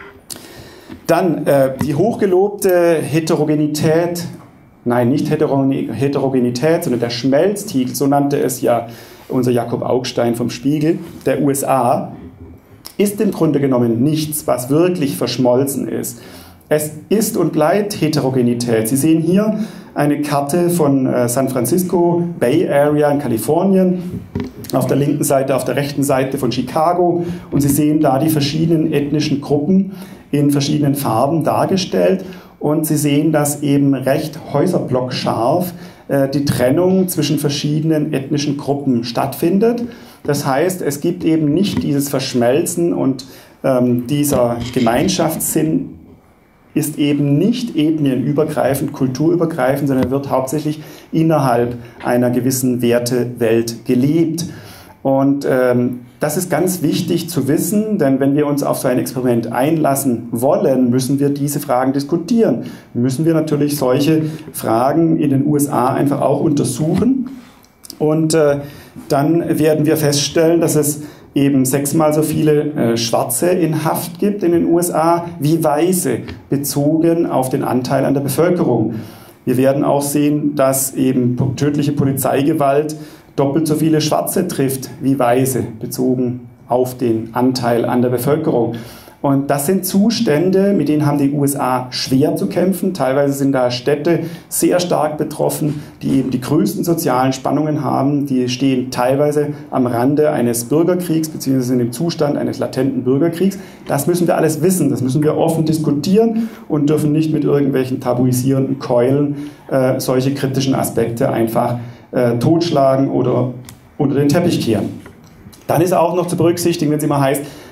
[SPEAKER 1] Dann die hochgelobte Heterogenität, nein, nicht Heterogenität, sondern der Schmelztiegel, so nannte es ja unser Jakob Augstein vom Spiegel, der USA, ist im Grunde genommen nichts, was wirklich verschmolzen ist. Es ist und bleibt Heterogenität. Sie sehen hier eine Karte von San Francisco, Bay Area in Kalifornien, auf der linken Seite, auf der rechten Seite von Chicago, und Sie sehen da die verschiedenen ethnischen Gruppen in verschiedenen Farben dargestellt, und Sie sehen, dass eben recht häuserblockscharf die Trennung zwischen verschiedenen ethnischen Gruppen stattfindet. Das heißt, es gibt eben nicht dieses Verschmelzen, und dieser Gemeinschaftssinn ist eben nicht ethnienübergreifend, kulturübergreifend, sondern wird hauptsächlich innerhalb einer gewissen Wertewelt gelebt. Und das ist ganz wichtig zu wissen, denn wenn wir uns auf so ein Experiment einlassen wollen, müssen wir diese Fragen diskutieren. Müssen wir natürlich solche Fragen in den USA einfach auch untersuchen. Und dann werden wir feststellen, dass es eben 6-mal so viele Schwarze in Haft gibt in den USA wie Weiße, bezogen auf den Anteil an der Bevölkerung. Wir werden auch sehen, dass eben tödliche Polizeigewalt doppelt so viele Schwarze trifft wie Weiße, bezogen auf den Anteil an der Bevölkerung. Und das sind Zustände, mit denen haben die USA schwer zu kämpfen. Teilweise sind da Städte sehr stark betroffen, die eben die größten sozialen Spannungen haben. Die stehen teilweise am Rande eines Bürgerkriegs beziehungsweise in dem Zustand eines latenten Bürgerkriegs. Das müssen wir alles wissen, das müssen wir offen diskutieren und dürfen nicht mit irgendwelchen tabuisierenden Keulen solche kritischen Aspekte einfach totschlagen oder unter den Teppich kehren. Dann ist auch noch zu berücksichtigen, wenn es immer heißt,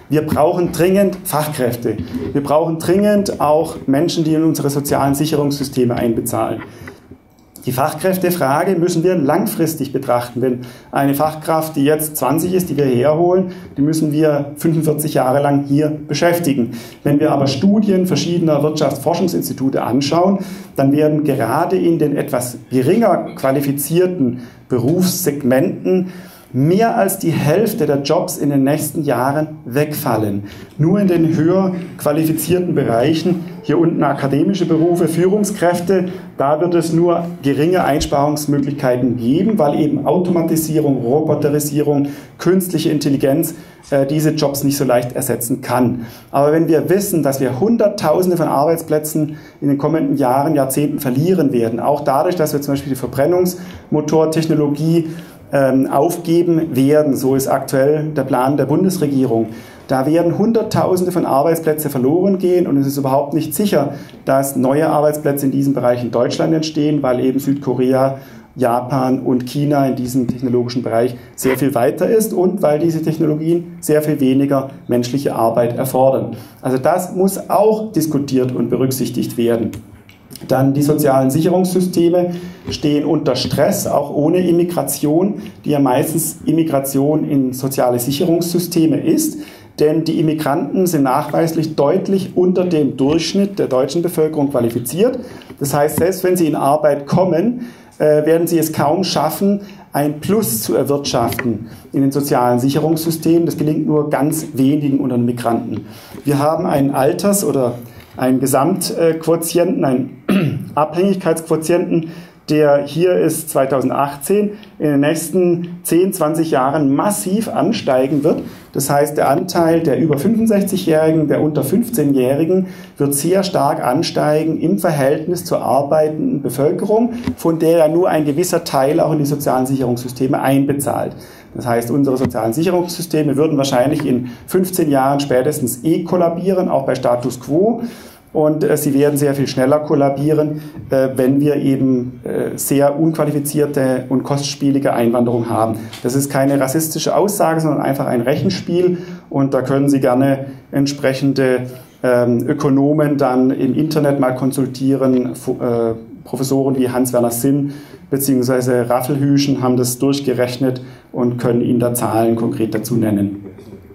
[SPEAKER 1] Wir brauchen dringend Fachkräfte. Wir brauchen dringend auch Menschen, die in unsere sozialen Sicherungssysteme einbezahlen. Die Fachkräftefrage müssen wir langfristig betrachten. Wenn eine Fachkraft, die jetzt 20 ist, die wir herholen, die müssen wir 45 Jahre lang hier beschäftigen. Wenn wir aber Studien verschiedener Wirtschaftsforschungsinstitute anschauen, dann werden gerade in den etwas geringer qualifizierten Berufssegmenten mehr als die Hälfte der Jobs in den nächsten Jahren wegfallen. Nur in den höher qualifizierten Bereichen, hier unten akademische Berufe, Führungskräfte, da wird es nur geringe Einsparungsmöglichkeiten geben, weil eben Automatisierung, Roboterisierung, künstliche Intelligenz diese Jobs nicht so leicht ersetzen kann. Aber wenn wir wissen, dass wir Hunderttausende von Arbeitsplätzen in den kommenden Jahren, Jahrzehnten verlieren werden, auch dadurch, dass wir zum Beispiel die Verbrennungsmotortechnologie aufgeben werden, so ist aktuell der Plan der Bundesregierung. Da werden Hunderttausende von Arbeitsplätzen verloren gehen und es ist überhaupt nicht sicher, dass neue Arbeitsplätze in diesem Bereich in Deutschland entstehen, weil eben Südkorea, Japan und China in diesem technologischen Bereich sehr viel weiter ist und weil diese Technologien sehr viel weniger menschliche Arbeit erfordern. Also das muss auch diskutiert und berücksichtigt werden. Dann die sozialen Sicherungssysteme stehen unter Stress, auch ohne Immigration, die ja meistens Immigration in soziale Sicherungssysteme ist. Denn die Immigranten sind nachweislich deutlich unter dem Durchschnitt der deutschen Bevölkerung qualifiziert. Das heißt, selbst wenn sie in Arbeit kommen, werden sie es kaum schaffen, ein Plus zu erwirtschaften in den sozialen Sicherungssystemen. Das gelingt nur ganz wenigen unter den Migranten. Wir haben einen einen Gesamtquotienten, einen Abhängigkeitsquotienten, der hier ist 2018, in den nächsten 10, 20 Jahren massiv ansteigen wird. Das heißt, der Anteil der über 65-Jährigen, der unter 15-Jährigen wird sehr stark ansteigen im Verhältnis zur arbeitenden Bevölkerung, von der ja nur ein gewisser Teil auch in die sozialen Sicherungssysteme einbezahlt. Das heißt, unsere sozialen Sicherungssysteme würden wahrscheinlich in 15 Jahren spätestens kollabieren, auch bei Status Quo. Und sie werden sehr viel schneller kollabieren, wenn wir eben sehr unqualifizierte und kostspielige Einwanderung haben. Das ist keine rassistische Aussage, sondern einfach ein Rechenspiel. Und da können Sie gerne entsprechende Ökonomen dann im Internet mal konsultieren. Professoren wie Hans-Werner Sinn bzw. Raffelhüschen haben das durchgerechnet und können Ihnen da Zahlen konkret dazu nennen.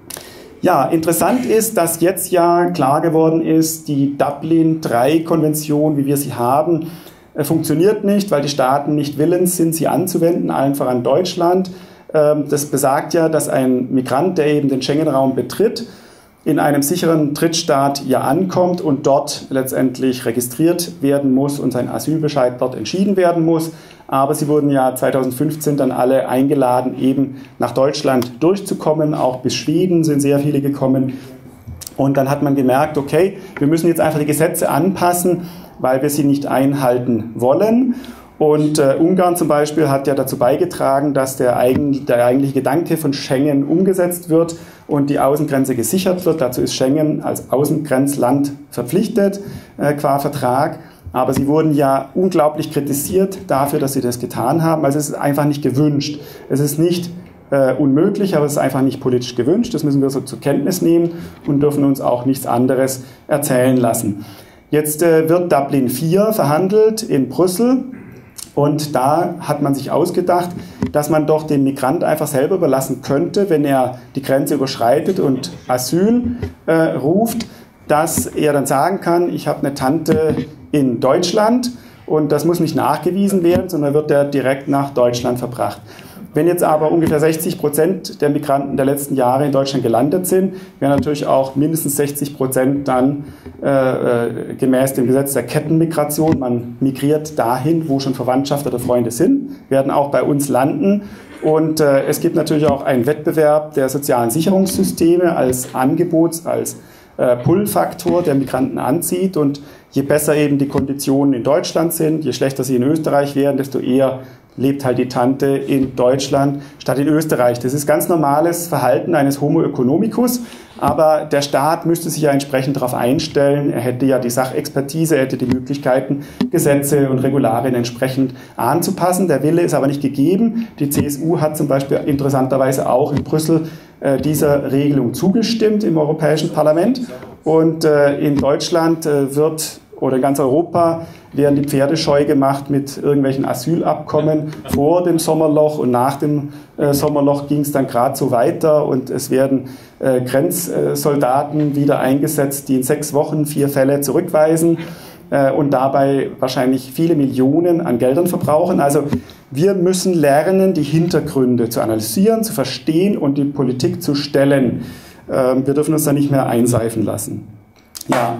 [SPEAKER 1] Ja, interessant ist, dass jetzt ja klar geworden ist, die Dublin-III-Konvention, wie wir sie haben, funktioniert nicht, weil die Staaten nicht willens sind, sie anzuwenden, allen voran Deutschland. Das besagt ja, dass ein Migrant, der eben den Schengen-Raum betritt, in einem sicheren Drittstaat ja ankommt und dort letztendlich registriert werden muss und sein Asylbescheid dort entschieden werden muss. Aber sie wurden ja 2015 dann alle eingeladen, eben nach Deutschland durchzukommen. Auch bis Schweden sind sehr viele gekommen. Und dann hat man gemerkt, okay, wir müssen jetzt einfach die Gesetze anpassen, weil wir sie nicht einhalten wollen. Und Ungarn zum Beispiel hat ja dazu beigetragen, dass der eigentliche Gedanke von Schengen umgesetzt wird und die Außengrenze gesichert wird. Dazu ist Schengen als Außengrenzland verpflichtet, qua Vertrag. Aber sie wurden ja unglaublich kritisiert dafür, dass sie das getan haben. Also es ist einfach nicht gewünscht. Es ist nicht unmöglich, aber es ist einfach nicht politisch gewünscht. Das müssen wir so zur Kenntnis nehmen und dürfen uns auch nichts anderes erzählen lassen. Jetzt wird Dublin IV verhandelt in Brüssel. Und da hat man sich ausgedacht, dass man doch den Migrant einfach selber überlassen könnte, wenn er die Grenze überschreitet und Asyl ruft, dass er dann sagen kann, ich habe eine Tante in Deutschland und das muss nicht nachgewiesen werden, sondern wird er direkt nach Deutschland verbracht. Wenn jetzt aber ungefähr 60% der Migranten der letzten Jahre in Deutschland gelandet sind, wären natürlich auch mindestens 60% dann gemäß dem Gesetz der Kettenmigration, man migriert dahin, wo schon Verwandtschaft oder Freunde sind, werden auch bei uns landen. Und es gibt natürlich auch einen Wettbewerb der sozialen Sicherungssysteme als als Pull-Faktor, der Migranten anzieht. Und je besser eben die Konditionen in Deutschland sind, je schlechter sie in Österreich wären, desto eher lebt halt die Tante in Deutschland statt in Österreich. Das ist ganz normales Verhalten eines Homo economicus, aber der Staat müsste sich ja entsprechend darauf einstellen. Er hätte ja die Sachexpertise, er hätte die Möglichkeiten, Gesetze und Regularien entsprechend anzupassen. Der Wille ist aber nicht gegeben. Die CSU hat zum Beispiel interessanterweise auch in Brüssel dieser Regelung zugestimmt im Europäischen Parlament. Und in Deutschland oder in ganz Europa werden die Pferde scheu gemacht mit irgendwelchen Asylabkommen vor dem Sommerloch, und nach dem Sommerloch ging es dann gerade so weiter, und es werden Grenzsoldaten wieder eingesetzt, die in 6 Wochen 4 Fälle zurückweisen und dabei wahrscheinlich viele Millionen an Geldern verbrauchen. Also wir müssen lernen, die Hintergründe zu analysieren, zu verstehen und die Politik zu stellen. Wir dürfen uns da nicht mehr einseifen lassen. Ja.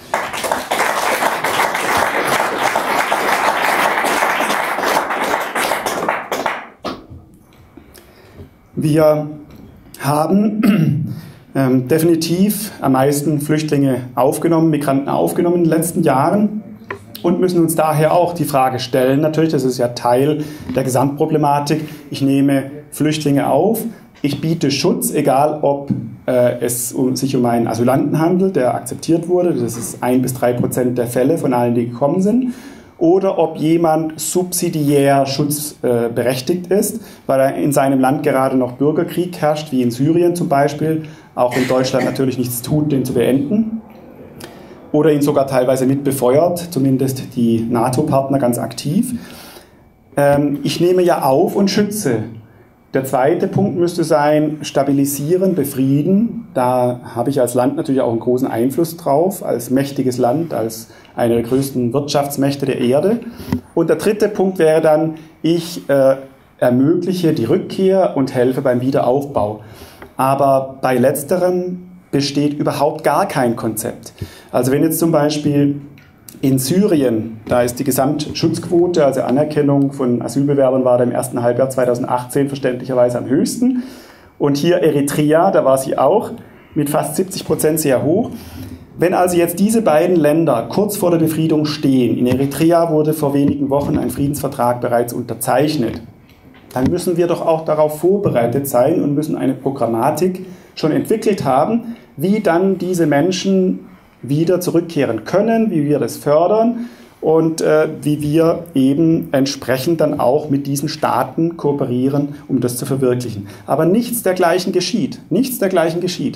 [SPEAKER 1] Wir haben definitiv am meisten Flüchtlinge aufgenommen, Migranten aufgenommen in den letzten Jahren, und müssen uns daher auch die Frage stellen, natürlich, das ist ja Teil der Gesamtproblematik, ich nehme Flüchtlinge auf, ich biete Schutz, egal ob es sich um einen Asylanten handelt, der akzeptiert wurde, das ist 1-3% der Fälle von allen, die gekommen sind, oder ob jemand subsidiär schutzberechtigt ist, weil er in seinem Land gerade noch Bürgerkrieg herrscht, wie in Syrien zum Beispiel, auch in Deutschland natürlich nichts tut, den zu beenden, oder ihn sogar teilweise mit befeuert, zumindest die NATO-Partner ganz aktiv. Ich nehme ja auf und schütze. Der zweite Punkt müsste sein, stabilisieren, befrieden. Da habe ich als Land natürlich auch einen großen Einfluss drauf, als mächtiges Land, als eine der größten Wirtschaftsmächte der Erde. Und der dritte Punkt wäre dann, ich ermögliche die Rückkehr und helfe beim Wiederaufbau. Aber bei letzterem besteht überhaupt gar kein Konzept. Also wenn jetzt zum Beispiel in Syrien, da ist die Gesamtschutzquote, also Anerkennung von Asylbewerbern, war da im ersten Halbjahr 2018 verständlicherweise am höchsten. Und hier Eritrea, da war sie auch mit fast 70% sehr hoch. Wenn also jetzt diese beiden Länder kurz vor der Befriedung stehen, in Eritrea wurde vor wenigen Wochen ein Friedensvertrag bereits unterzeichnet, dann müssen wir doch auch darauf vorbereitet sein und müssen eine Programmatik schon entwickelt haben, wie dann diese Menschen wieder zurückkehren können, wie wir das fördern und wie wir eben entsprechend dann auch mit diesen Staaten kooperieren, um das zu verwirklichen. Aber nichts dergleichen geschieht. Nichts dergleichen geschieht.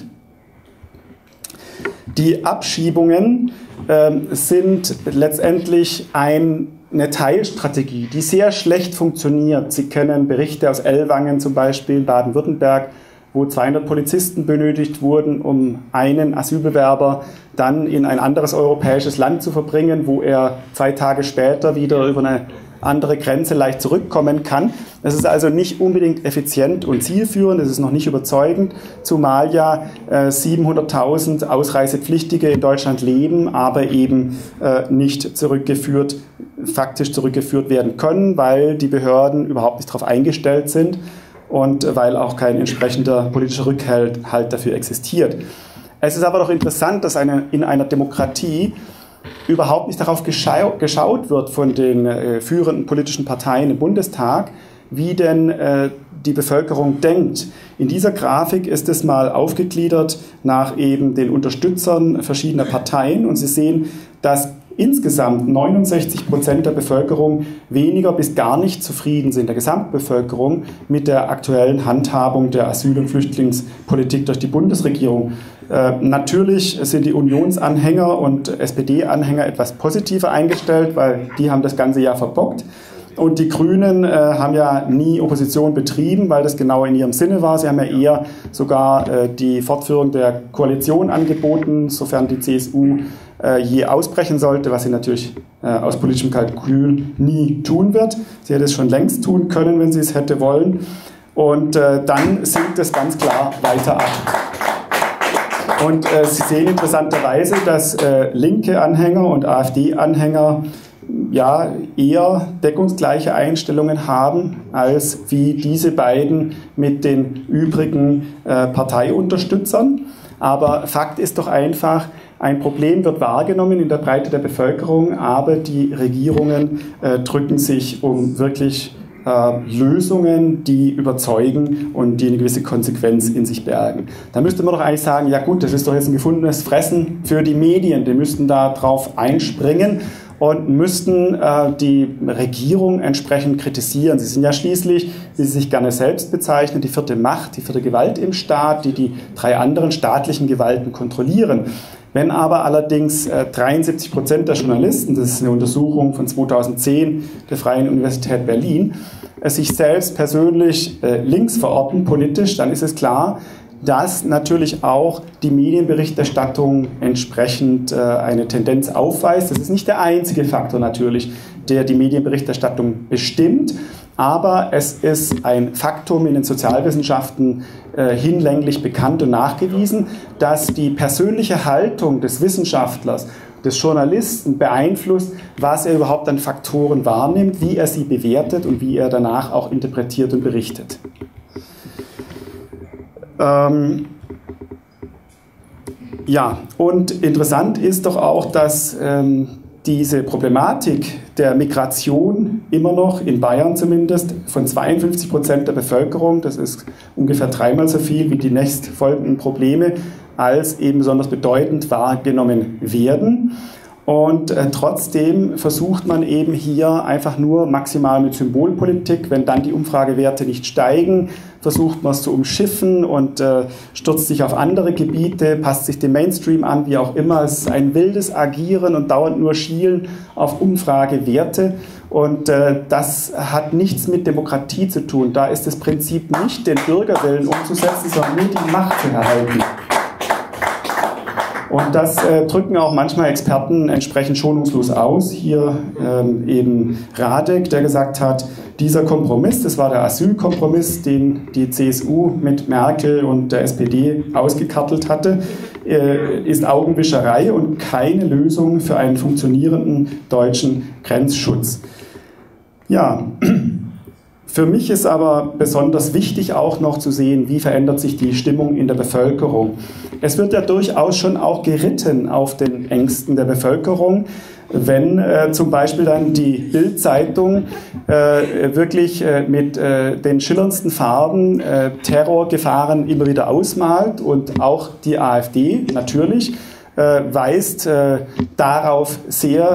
[SPEAKER 1] Die Abschiebungen sind letztendlich eine Teilstrategie, die sehr schlecht funktioniert. Sie kennen Berichte aus Ellwangen zum Beispiel, Baden-Württemberg, wo 200 Polizisten benötigt wurden, um einen Asylbewerber dann in ein anderes europäisches Land zu verbringen, wo er 2 Tage später wieder über eine andere Grenze leicht zurückkommen kann. Das ist also nicht unbedingt effizient und zielführend, das ist noch nicht überzeugend, zumal ja 700.000 Ausreisepflichtige in Deutschland leben, aber eben nicht faktisch zurückgeführt werden können, weil die Behörden überhaupt nicht darauf eingestellt sind und weil auch kein entsprechender politischer Rückhalt dafür existiert. Es ist aber doch interessant, dass in einer Demokratie überhaupt nicht darauf geschaut wird von den führenden politischen Parteien im Bundestag, wie denn die Bevölkerung denkt. In dieser Grafik ist es mal aufgegliedert nach eben den Unterstützern verschiedener Parteien, und Sie sehen, dass insgesamt 69% der Bevölkerung weniger bis gar nicht zufrieden sind, der Gesamtbevölkerung, mit der aktuellen Handhabung der Asyl- und Flüchtlingspolitik durch die Bundesregierung. Natürlich sind die Unionsanhänger und SPD-Anhänger etwas positiver eingestellt, weil die haben das ganze Jahr verbockt. Und die Grünen haben ja nie Opposition betrieben, weil das genau in ihrem Sinne war. Sie haben ja eher sogar die Fortführung der Koalition angeboten, sofern die CSU je ausbrechen sollte, was sie natürlich aus politischem Kalkül nie tun wird. Sie hätte es schon längst tun können, wenn sie es hätte wollen. Und dann sinkt es ganz klar weiter ab. Und Sie sehen interessanterweise, dass linke Anhänger und AfD-Anhänger ja eher deckungsgleiche Einstellungen haben, als wie diese beiden mit den übrigen Parteiunterstützern. Aber Fakt ist doch einfach, ein Problem wird wahrgenommen in der Breite der Bevölkerung, aber die Regierungen drücken sich um wirklich Lösungen, die überzeugen und die eine gewisse Konsequenz in sich bergen. Da müsste man doch eigentlich sagen, ja gut, das ist doch jetzt ein gefundenes Fressen für die Medien, die müssten da drauf einspringen und müssten die Regierung entsprechend kritisieren. Sie sind ja schließlich, wie Sie sich gerne selbst bezeichnen, die vierte Macht, die vierte Gewalt im Staat, die die drei anderen staatlichen Gewalten kontrollieren. Wenn aber allerdings 73% der Journalisten, das ist eine Untersuchung von 2010 der Freien Universität Berlin, sich selbst persönlich links verorten, politisch, dann ist es klar, dass natürlich auch die Medienberichterstattung entsprechend eine Tendenz aufweist. Das ist nicht der einzige Faktor natürlich, der die Medienberichterstattung bestimmt, aber es ist ein Faktum in den Sozialwissenschaften hinlänglich bekannt und nachgewiesen, dass die persönliche Haltung des Wissenschaftlers, des Journalisten beeinflusst, was er überhaupt an Faktoren wahrnimmt, wie er sie bewertet und wie er danach auch interpretiert und berichtet. Ja, und interessant ist doch auch, dass diese Problematik der Migration immer noch in Bayern zumindest von 52% der Bevölkerung, das ist ungefähr dreimal so viel wie die nächstfolgenden Probleme, als eben besonders bedeutend wahrgenommen werden. Und trotzdem versucht man eben hier einfach nur maximal mit Symbolpolitik, wenn dann die Umfragewerte nicht steigen, versucht man es zu umschiffen und stürzt sich auf andere Gebiete, passt sich dem Mainstream an, wie auch immer. Es ist ein wildes Agieren und dauernd nur Schielen auf Umfragewerte. Und das hat nichts mit Demokratie zu tun. Da ist das Prinzip nicht, den Bürgerwillen umzusetzen, sondern nur die Macht zu erhalten. Und das drücken auch manchmal Experten entsprechend schonungslos aus. Hier eben Radek, der gesagt hat, dieser Kompromiss, das war der Asylkompromiss, den die CSU mit Merkel und der SPD ausgekartelt hatte, ist Augenwischerei und keine Lösung für einen funktionierenden deutschen Grenzschutz. Ja, für mich ist aber besonders wichtig auch noch zu sehen, wie verändert sich die Stimmung in der Bevölkerung. Es wird ja durchaus schon auch geritten auf den Ängsten der Bevölkerung, wenn zum Beispiel dann die Bild-Zeitung wirklich mit den schillerndsten Farben Terrorgefahren immer wieder ausmalt und auch die AfD natürlich weist darauf sehr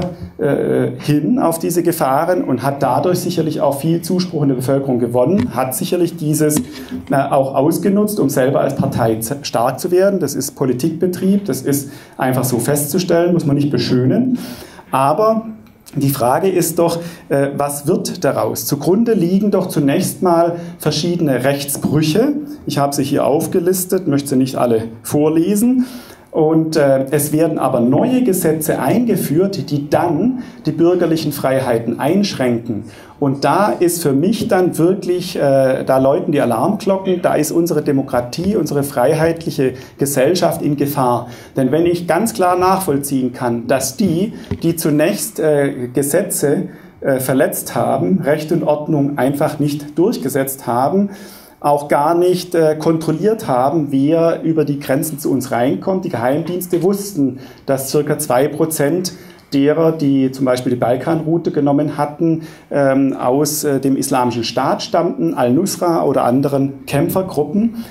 [SPEAKER 1] hin, auf diese Gefahren und hat dadurch sicherlich auch viel Zuspruch in der Bevölkerung gewonnen, hat sicherlich dieses auch ausgenutzt, um selber als Partei stark zu werden. Das ist Politikbetrieb, das ist einfach so festzustellen, muss man nicht beschönen. Aber die Frage ist doch, was wird daraus? Zugrunde liegen doch zunächst mal verschiedene Rechtsbrüche. Ich habe sie hier aufgelistet, möchte sie nicht alle vorlesen. Und es werden aber neue Gesetze eingeführt, die dann die bürgerlichen Freiheiten einschränken. Und da ist für mich dann wirklich, da läuten die Alarmglocken, da ist unsere Demokratie, unsere freiheitliche Gesellschaft in Gefahr. Denn wenn ich ganz klar nachvollziehen kann, dass die zunächst Gesetze verletzt haben, Recht und Ordnung einfach nicht durchgesetzt haben, auch gar nicht kontrolliert haben, wer über die Grenzen zu uns reinkommt. Die Geheimdienste wussten, dass ca. 2% derer, die zum Beispiel die Balkanroute genommen hatten, aus dem Islamischen Staat stammten, Al-Nusra oder anderen Kämpfergruppen.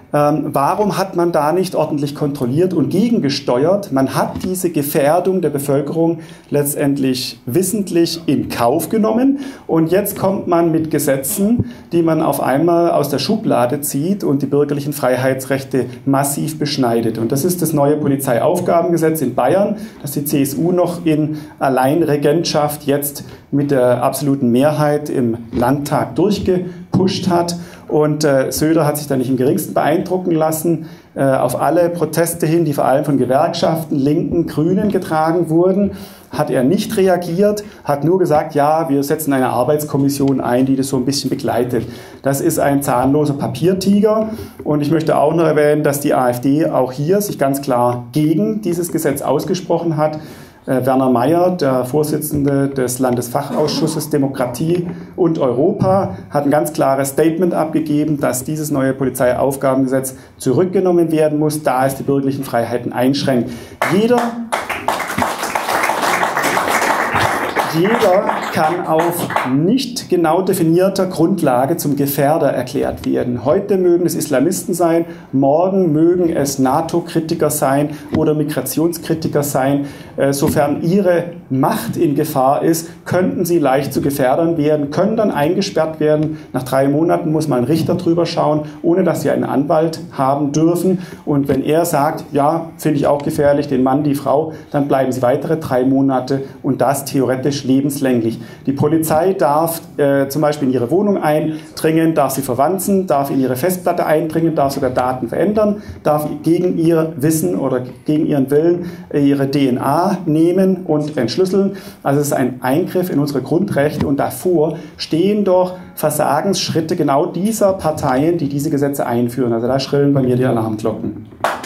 [SPEAKER 1] Warum hat man da nicht ordentlich kontrolliert und gegengesteuert? Man hat diese Gefährdung der Bevölkerung letztendlich wissentlich in Kauf genommen und jetzt kommt man mit Gesetzen, die man auf einmal aus der Schublade zieht und die bürgerlichen Freiheitsrechte massiv beschneidet. Und das ist das neue Polizeiaufgabengesetz in Bayern, das die CSU noch in Alleinregentschaft jetzt mit der absoluten Mehrheit im Landtag durchgepusht hat. Und Söder hat sich da nicht im geringsten beeindrucken lassen. Auf alle Proteste hin, die vor allem von Gewerkschaften, Linken, Grünen getragen wurden, hat er nicht reagiert, hat nur gesagt, ja, wir setzen eine Arbeitskommission ein, die das so ein bisschen begleitet. Das ist ein zahnloser Papiertiger. Und ich möchte auch noch erwähnen, dass die AfD auch hier sich ganz klar gegen dieses Gesetz ausgesprochen hat. Werner Mayer, der Vorsitzende des Landesfachausschusses Demokratie und Europa, hat ein ganz klares Statement abgegeben, dass dieses neue Polizeiaufgabengesetz zurückgenommen werden muss, da es die bürgerlichen Freiheiten einschränkt. Jeder kann auf nicht genau definierter Grundlage zum Gefährder erklärt werden. Heute mögen es Islamisten sein, morgen mögen es NATO-Kritiker sein oder Migrationskritiker sein, sofern ihre Macht in Gefahr ist, könnten sie leicht zu Gefährdern werden, können dann eingesperrt werden. Nach 3 Monaten muss mal ein Richter drüber schauen, ohne dass sie einen Anwalt haben dürfen. Und wenn er sagt, ja, finde ich auch gefährlich, den Mann, die Frau, dann bleiben sie weitere 3 Monate und das theoretisch lebenslänglich. Die Polizei darf zum Beispiel in ihre Wohnung eindringen, darf sie verwanzen, darf in ihre Festplatte eindringen, darf sogar Daten verändern, darf gegen ihr Wissen oder gegen ihren Willen ihre DNA nehmen und entschlüsseln. Also es ist ein Eingriff in unsere Grundrechte und davor stehen doch Versagensschritte genau dieser Parteien, die diese Gesetze einführen. Also da schrillen bei mir die Alarmglocken.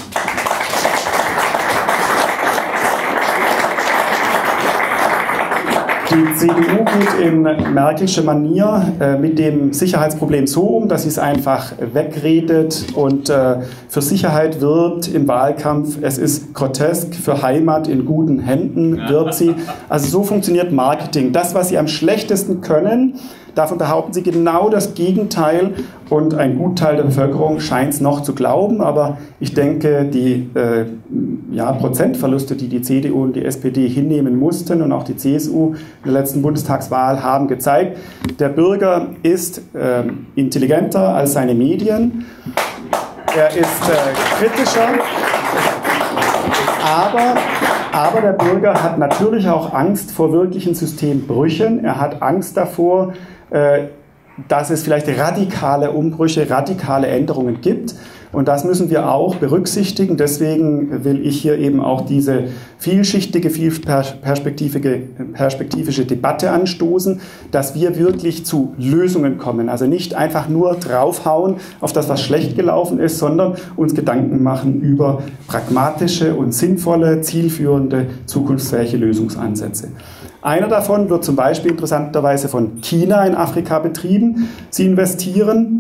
[SPEAKER 1] Die CDU geht in Merkelsche Manier mit dem Sicherheitsproblem so um, dass sie es einfach wegredet und für Sicherheit wirbt im Wahlkampf. Es ist grotesk, für Heimat in guten Händen wirbt sie. Also so funktioniert Marketing. Das, was sie am schlechtesten können, davon behaupten sie genau das Gegenteil und ein Gutteil der Bevölkerung scheint es noch zu glauben, aber ich denke, die Prozentverluste, die die CDU und die SPD hinnehmen mussten und auch die CSU in der letzten Bundestagswahl haben gezeigt, der Bürger ist intelligenter als seine Medien, er ist kritischer, aber der Bürger hat natürlich auch Angst vor wirklichen Systembrüchen, er hat Angst davor, dass es vielleicht radikale Umbrüche, radikale Änderungen gibt. Und das müssen wir auch berücksichtigen. Deswegen will ich hier eben auch diese vielschichtige, perspektivische Debatte anstoßen, dass wir wirklich zu Lösungen kommen. Also nicht einfach nur draufhauen auf das, was schlecht gelaufen ist, sondern uns Gedanken machen über pragmatische und sinnvolle, zielführende, zukunftsfähige Lösungsansätze. Einer davon wird zum Beispiel interessanterweise von China in Afrika betrieben. Sie investierten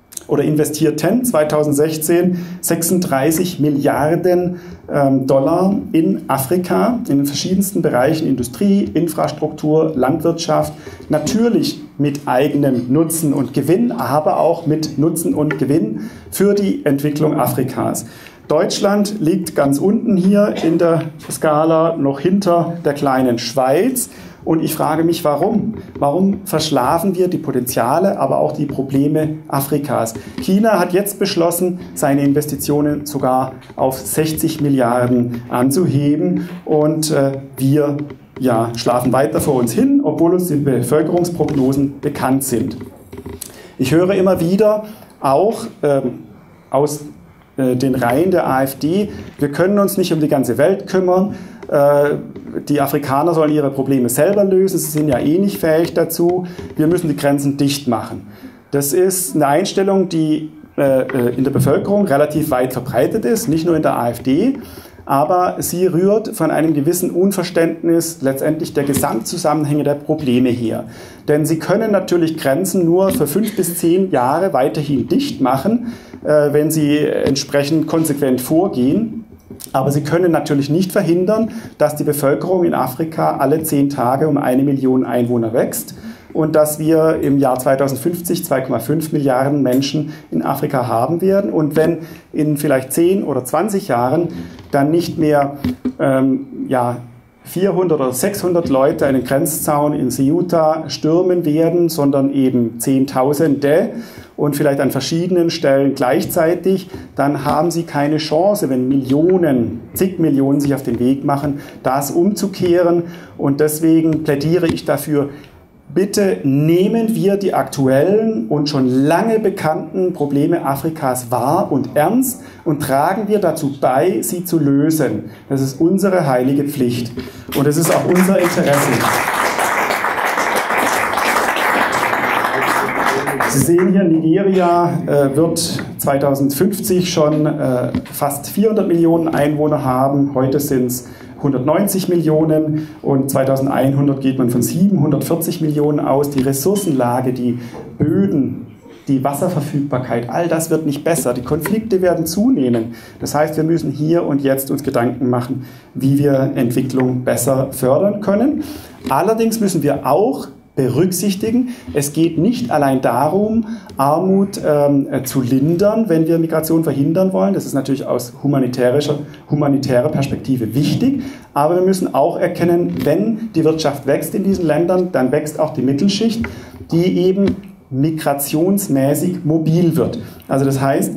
[SPEAKER 1] 2016 36 Milliarden Dollar in Afrika, in den verschiedensten Bereichen, Industrie, Infrastruktur, Landwirtschaft, natürlich mit eigenem Nutzen und Gewinn, aber auch mit Nutzen und Gewinn für die Entwicklung Afrikas. Deutschland liegt ganz unten hier in der Skala, noch hinter der kleinen Schweiz. Und ich frage mich, warum? Warum verschlafen wir die Potenziale, aber auch die Probleme Afrikas? China hat jetzt beschlossen, seine Investitionen sogar auf 60 Milliarden anzuheben. Und wir schlafen weiter vor uns hin, obwohl uns die Bevölkerungsprognosen bekannt sind. Ich höre immer wieder auch aus den Reihen der AfD, wir können uns nicht um die ganze Welt kümmern, die Afrikaner sollen ihre Probleme selber lösen, sie sind ja eh nicht fähig dazu, wir müssen die Grenzen dicht machen. Das ist eine Einstellung, die in der Bevölkerung relativ weit verbreitet ist, nicht nur in der AfD, aber sie rührt von einem gewissen Unverständnis letztendlich der Gesamtzusammenhänge der Probleme her. Denn sie können natürlich Grenzen nur für 5 bis 10 Jahre weiterhin dicht machen, wenn sie entsprechend konsequent vorgehen. Aber sie können natürlich nicht verhindern, dass die Bevölkerung in Afrika alle 10 Tage um 1 Million Einwohner wächst und dass wir im Jahr 2050 2,5 Milliarden Menschen in Afrika haben werden. Und wenn in vielleicht 10 oder 20 Jahren dann nicht mehr 400 oder 600 Leute einen Grenzzaun in Ceuta stürmen werden, sondern eben Zehntausende und vielleicht an verschiedenen Stellen gleichzeitig, dann haben sie keine Chance, wenn zig Millionen sich auf den Weg machen, das umzukehren. Und deswegen plädiere ich dafür, bitte nehmen wir die aktuellen und schon lange bekannten Probleme Afrikas wahr und ernst und tragen wir dazu bei, sie zu lösen. Das ist unsere heilige Pflicht und es ist auch unser Interesse. Sie sehen hier, Nigeria wird 2050 schon fast 400 Millionen Einwohner haben. Heute sind es 190 Millionen und 2100 geht man von 740 Millionen aus. Die Ressourcenlage, die Böden, die Wasserverfügbarkeit, all das wird nicht besser. Die Konflikte werden zunehmen. Das heißt, wir müssen hier und jetzt uns Gedanken machen, wie wir Entwicklung besser fördern können. Allerdings müssen wir auch berücksichtigen. Es geht nicht allein darum, Armut zu lindern, wenn wir Migration verhindern wollen. Das ist natürlich aus humanitärer Perspektive wichtig. Aber wir müssen auch erkennen, wenn die Wirtschaft wächst in diesen Ländern, dann wächst auch die Mittelschicht, die eben migrationsmäßig mobil wird. Also das heißt,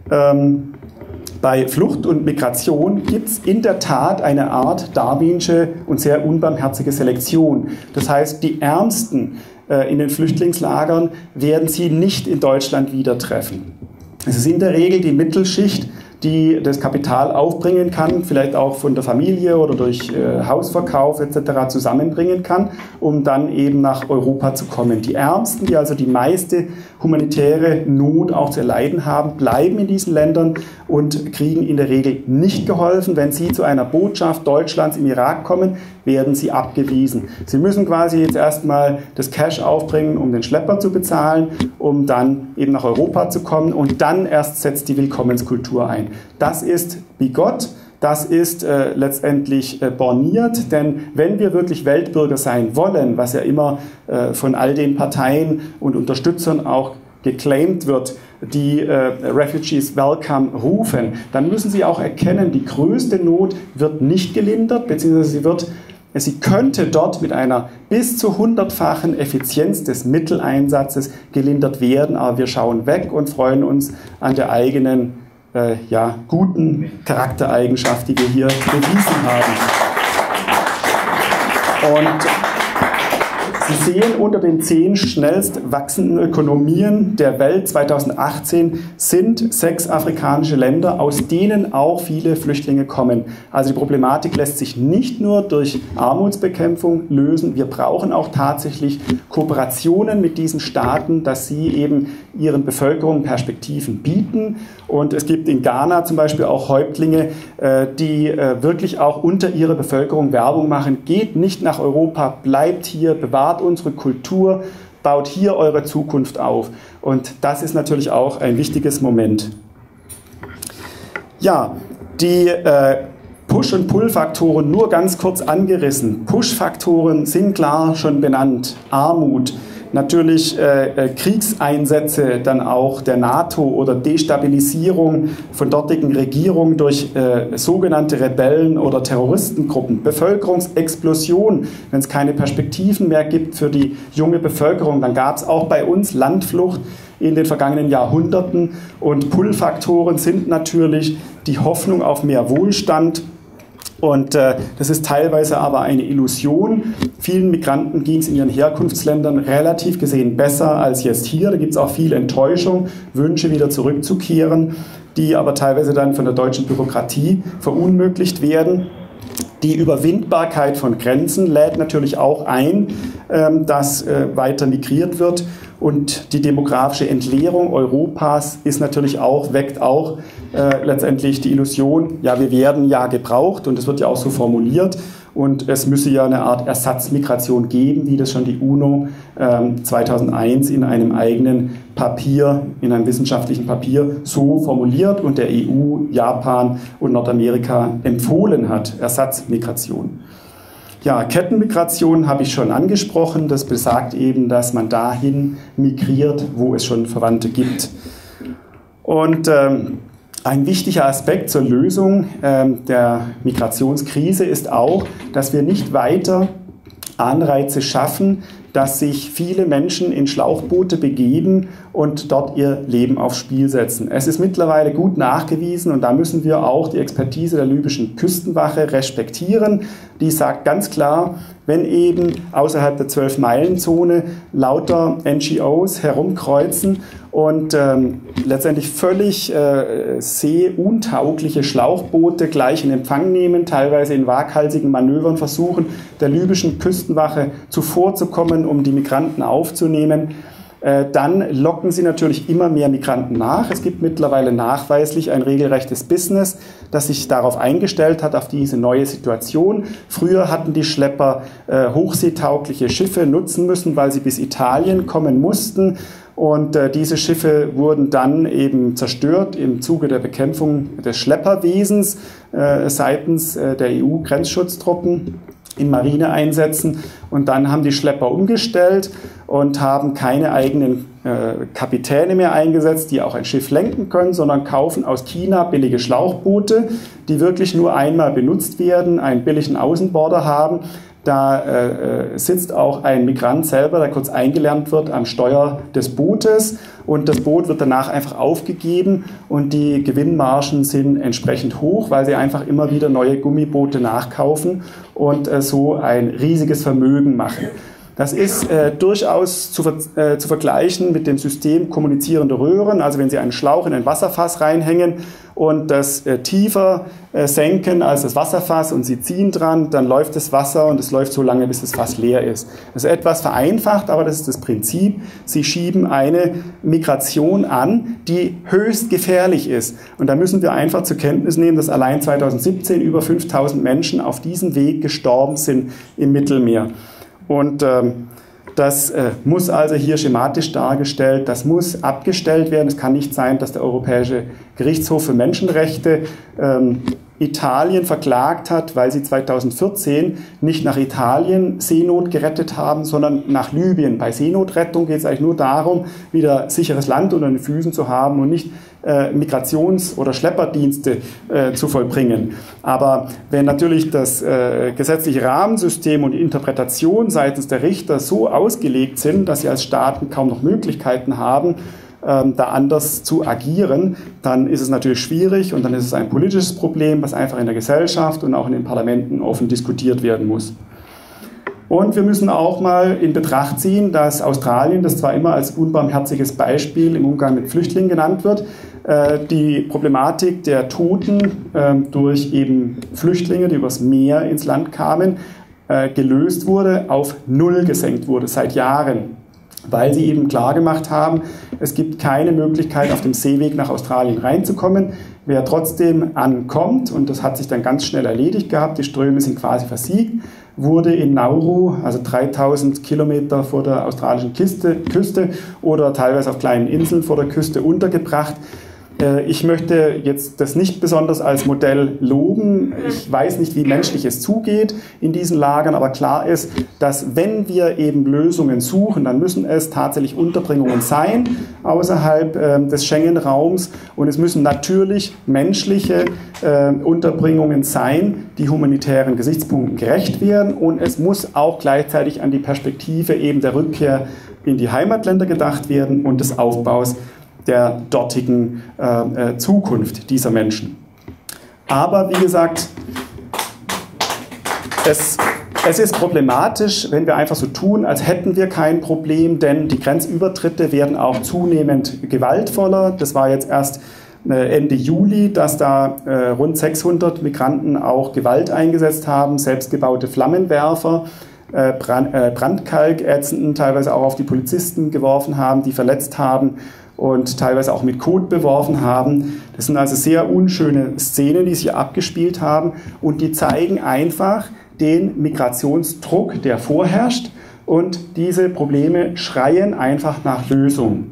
[SPEAKER 1] bei Flucht und Migration gibt es in der Tat eine Art darwinsche und sehr unbarmherzige Selektion. Das heißt, die Ärmsten in den Flüchtlingslagern werden Sie nicht in Deutschland wieder treffen. Es ist in der Regel die Mittelschicht, die das Kapital aufbringen kann, vielleicht auch von der Familie oder durch Hausverkauf etc. zusammenbringen kann, um dann eben nach Europa zu kommen. Die Ärmsten, die also die meiste humanitäre Not auch zu erleiden haben, bleiben in diesen Ländern und kriegen in der Regel nicht geholfen. Wenn sie zu einer Botschaft Deutschlands im Irak kommen, werden sie abgewiesen. Sie müssen quasi jetzt erstmal das Cash aufbringen, um den Schlepper zu bezahlen, um dann eben nach Europa zu kommen, und dann erst setzt die Willkommenskultur ein. Das ist bigott, das ist letztendlich borniert, denn wenn wir wirklich Weltbürger sein wollen, was ja immer von all den Parteien und Unterstützern auch geclaimed wird, die Refugees Welcome rufen, dann müssen sie auch erkennen, die größte Not wird nicht gelindert, beziehungsweise sie könnte dort mit einer bis zu 100-fachen Effizienz des Mitteleinsatzes gelindert werden, aber wir schauen weg und freuen uns an der eigenen guten Charaktereigenschaft, die wir hier bewiesen haben. Und Sie sehen, unter den 10 schnellst wachsenden Ökonomien der Welt 2018 sind 6 afrikanische Länder, aus denen auch viele Flüchtlinge kommen. Also die Problematik lässt sich nicht nur durch Armutsbekämpfung lösen. Wir brauchen auch tatsächlich Kooperationen mit diesen Staaten, dass sie eben ihren Bevölkerungen Perspektiven bieten. Und es gibt in Ghana zum Beispiel auch Häuptlinge, die wirklich auch unter ihrer Bevölkerung Werbung machen. Geht nicht nach Europa, bleibt hier, bewahrt unsere Kultur, baut hier eure Zukunft auf. Und das ist natürlich auch ein wichtiges Moment. Ja, die Push- und Pull-Faktoren nur ganz kurz angerissen. Push-Faktoren sind klar schon benannt. Armut, natürlich Kriegseinsätze dann auch der NATO oder Destabilisierung von dortigen Regierungen durch sogenannte Rebellen oder Terroristengruppen, Bevölkerungsexplosion, wenn es keine Perspektiven mehr gibt für die junge Bevölkerung, dann gab es auch bei uns Landflucht in den vergangenen Jahrhunderten, und Pull-Faktoren sind natürlich die Hoffnung auf mehr Wohlstand. Und das ist teilweise aber eine Illusion. Vielen Migranten ging es in ihren Herkunftsländern relativ gesehen besser als jetzt hier. Da gibt es auch viel Enttäuschung, Wünsche wieder zurückzukehren, die aber teilweise dann von der deutschen Bürokratie verunmöglicht werden. Die Überwindbarkeit von Grenzen lädt natürlich auch ein, dass weiter migriert wird. Und die demografische Entleerung Europas ist natürlich auch, weckt auch letztendlich die Illusion, ja, wir werden ja gebraucht, und es wird ja auch so formuliert, und es müsse ja eine Art Ersatzmigration geben, wie das schon die UNO 2001 in einem eigenen Papier, in einem wissenschaftlichen Papier so formuliert und der EU, Japan und Nordamerika empfohlen hat, Ersatzmigration. Ja, Kettenmigration habe ich schon angesprochen. Das besagt eben, dass man dahin migriert, wo es schon Verwandte gibt. Und ein wichtiger Aspekt zur Lösung der Migrationskrise ist auch, dass wir nicht weiter Anreize schaffen, dass sich viele Menschen in Schlauchboote begeben und dort ihr Leben aufs Spiel setzen. Es ist mittlerweile gut nachgewiesen, und da müssen wir auch die Expertise der libyschen Küstenwache respektieren. Die sagt ganz klar, wenn eben außerhalb der 12-Meilen-Zone lauter NGOs herumkreuzen und letztendlich völlig seeuntaugliche Schlauchboote gleich in Empfang nehmen, teilweise in waghalsigen Manövern versuchen, der libyschen Küstenwache zuvorzukommen, um die Migranten aufzunehmen, dann locken sie natürlich immer mehr Migranten nach. Es gibt mittlerweile nachweislich ein regelrechtes Business, das sich darauf eingestellt hat, auf diese neue Situation. Früher hatten die Schlepper hochseetaugliche Schiffe nutzen müssen, weil sie bis Italien kommen mussten. Und diese Schiffe wurden dann eben zerstört im Zuge der Bekämpfung des Schlepperwesens seitens der EU-Grenzschutztruppen. in Marineeinsätzen, und dann haben die Schlepper umgestellt und haben keine eigenen Kapitäne mehr eingesetzt, die auch ein Schiff lenken können, sondern kaufen aus China billige Schlauchboote, die wirklich nur einmal benutzt werden, einen billigen Außenborder haben. Da sitzt auch ein Migrant selber, der kurz eingelernt wird am Steuer des Bootes, und das Boot wird danach einfach aufgegeben und die Gewinnmargen sind entsprechend hoch, weil sie einfach immer wieder neue Gummiboote nachkaufen und so ein riesiges Vermögen machen. Das ist durchaus zu vergleichen mit dem System kommunizierende Röhren. Also wenn Sie einen Schlauch in ein Wasserfass reinhängen und das tiefer senken als das Wasserfass und Sie ziehen dran, dann läuft das Wasser und es läuft so lange, bis das Fass leer ist. Das ist etwas vereinfacht, aber das ist das Prinzip. Sie schieben eine Migration an, die höchst gefährlich ist. Und da müssen wir einfach zur Kenntnis nehmen, dass allein 2017 über 5.000 Menschen auf diesem Weg gestorben sind im Mittelmeer. Und das muss also hier schematisch dargestellt, das muss abgestellt werden. Es kann nicht sein, dass der Europäische Gerichtshof für Menschenrechte Italien verklagt hat, weil sie 2014 nicht nach Italien Seenot gerettet haben, sondern nach Libyen. Bei Seenotrettung geht es eigentlich nur darum, wieder sicheres Land unter den Füßen zu haben und nicht Migrations- oder Schlepperdienste zu vollbringen. Aber wenn natürlich das gesetzliche Rahmensystem und die Interpretation seitens der Richter so ausgelegt sind, dass sie als Staaten kaum noch Möglichkeiten haben, da anders zu agieren, dann ist es natürlich schwierig und dann ist es ein politisches Problem, was einfach in der Gesellschaft und auch in den Parlamenten offen diskutiert werden muss. Und wir müssen auch mal in Betracht ziehen, dass Australien, das zwar immer als unbarmherziges Beispiel im Umgang mit Flüchtlingen genannt wird, die Problematik der Toten durch eben Flüchtlinge, die übers Meer ins Land kamen, gelöst wurde, auf 0 gesenkt wurde seit Jahren. Weil sie eben klargemacht haben, es gibt keine Möglichkeit, auf dem Seeweg nach Australien reinzukommen. Wer trotzdem ankommt, und das hat sich dann ganz schnell erledigt gehabt, die Ströme sind quasi versiegt, wurde in Nauru, also 3000 Kilometer vor der australischen Küste oder teilweise auf kleinen Inseln vor der Küste untergebracht. Ich möchte jetzt das nicht besonders als Modell loben. Ich weiß nicht, wie menschlich es zugeht in diesen Lagern, aber klar ist, dass wenn wir eben Lösungen suchen, dann müssen es tatsächlich Unterbringungen sein außerhalb des Schengen-Raums, und es müssen natürlich menschliche Unterbringungen sein, die humanitären Gesichtspunkten gerecht werden, und es muss auch gleichzeitig an die Perspektive eben der Rückkehr in die Heimatländer gedacht werden und des Aufbaus der dortigen Zukunft dieser Menschen. Aber wie gesagt, es ist problematisch, wenn wir einfach so tun, als hätten wir kein Problem, denn die Grenzübertritte werden auch zunehmend gewaltvoller. Das war jetzt erst Ende Juli, dass da rund 600 Migranten auch Gewalt eingesetzt haben, selbstgebaute Flammenwerfer, Brandkalkätzenden teilweise auch auf die Polizisten geworfen haben, die verletzt haben und teilweise auch mit Kot beworfen haben. Das sind also sehr unschöne Szenen, die sich abgespielt haben, und die zeigen einfach den Migrationsdruck, der vorherrscht, und diese Probleme schreien einfach nach Lösung.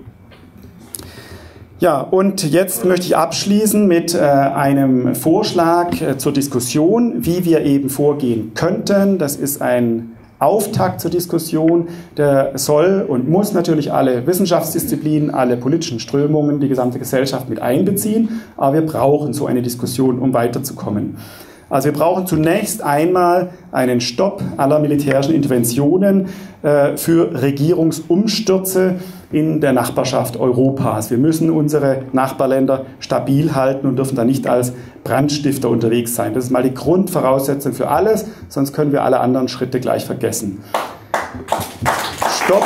[SPEAKER 1] Ja, und jetzt möchte ich abschließen mit einem Vorschlag zur Diskussion, wie wir eben vorgehen könnten. Das ist ein Auftakt zur Diskussion, der soll und muss natürlich alle Wissenschaftsdisziplinen, alle politischen Strömungen, die gesamte Gesellschaft mit einbeziehen, aber wir brauchen so eine Diskussion, um weiterzukommen. Also wir brauchen zunächst einmal einen Stopp aller militärischen Interventionen für Regierungsumstürze in der Nachbarschaft Europas. Wir müssen unsere Nachbarländer stabil halten und dürfen da nicht als Brandstifter unterwegs sein. Das ist mal die Grundvoraussetzung für alles, sonst können wir alle anderen Schritte gleich vergessen. Stopp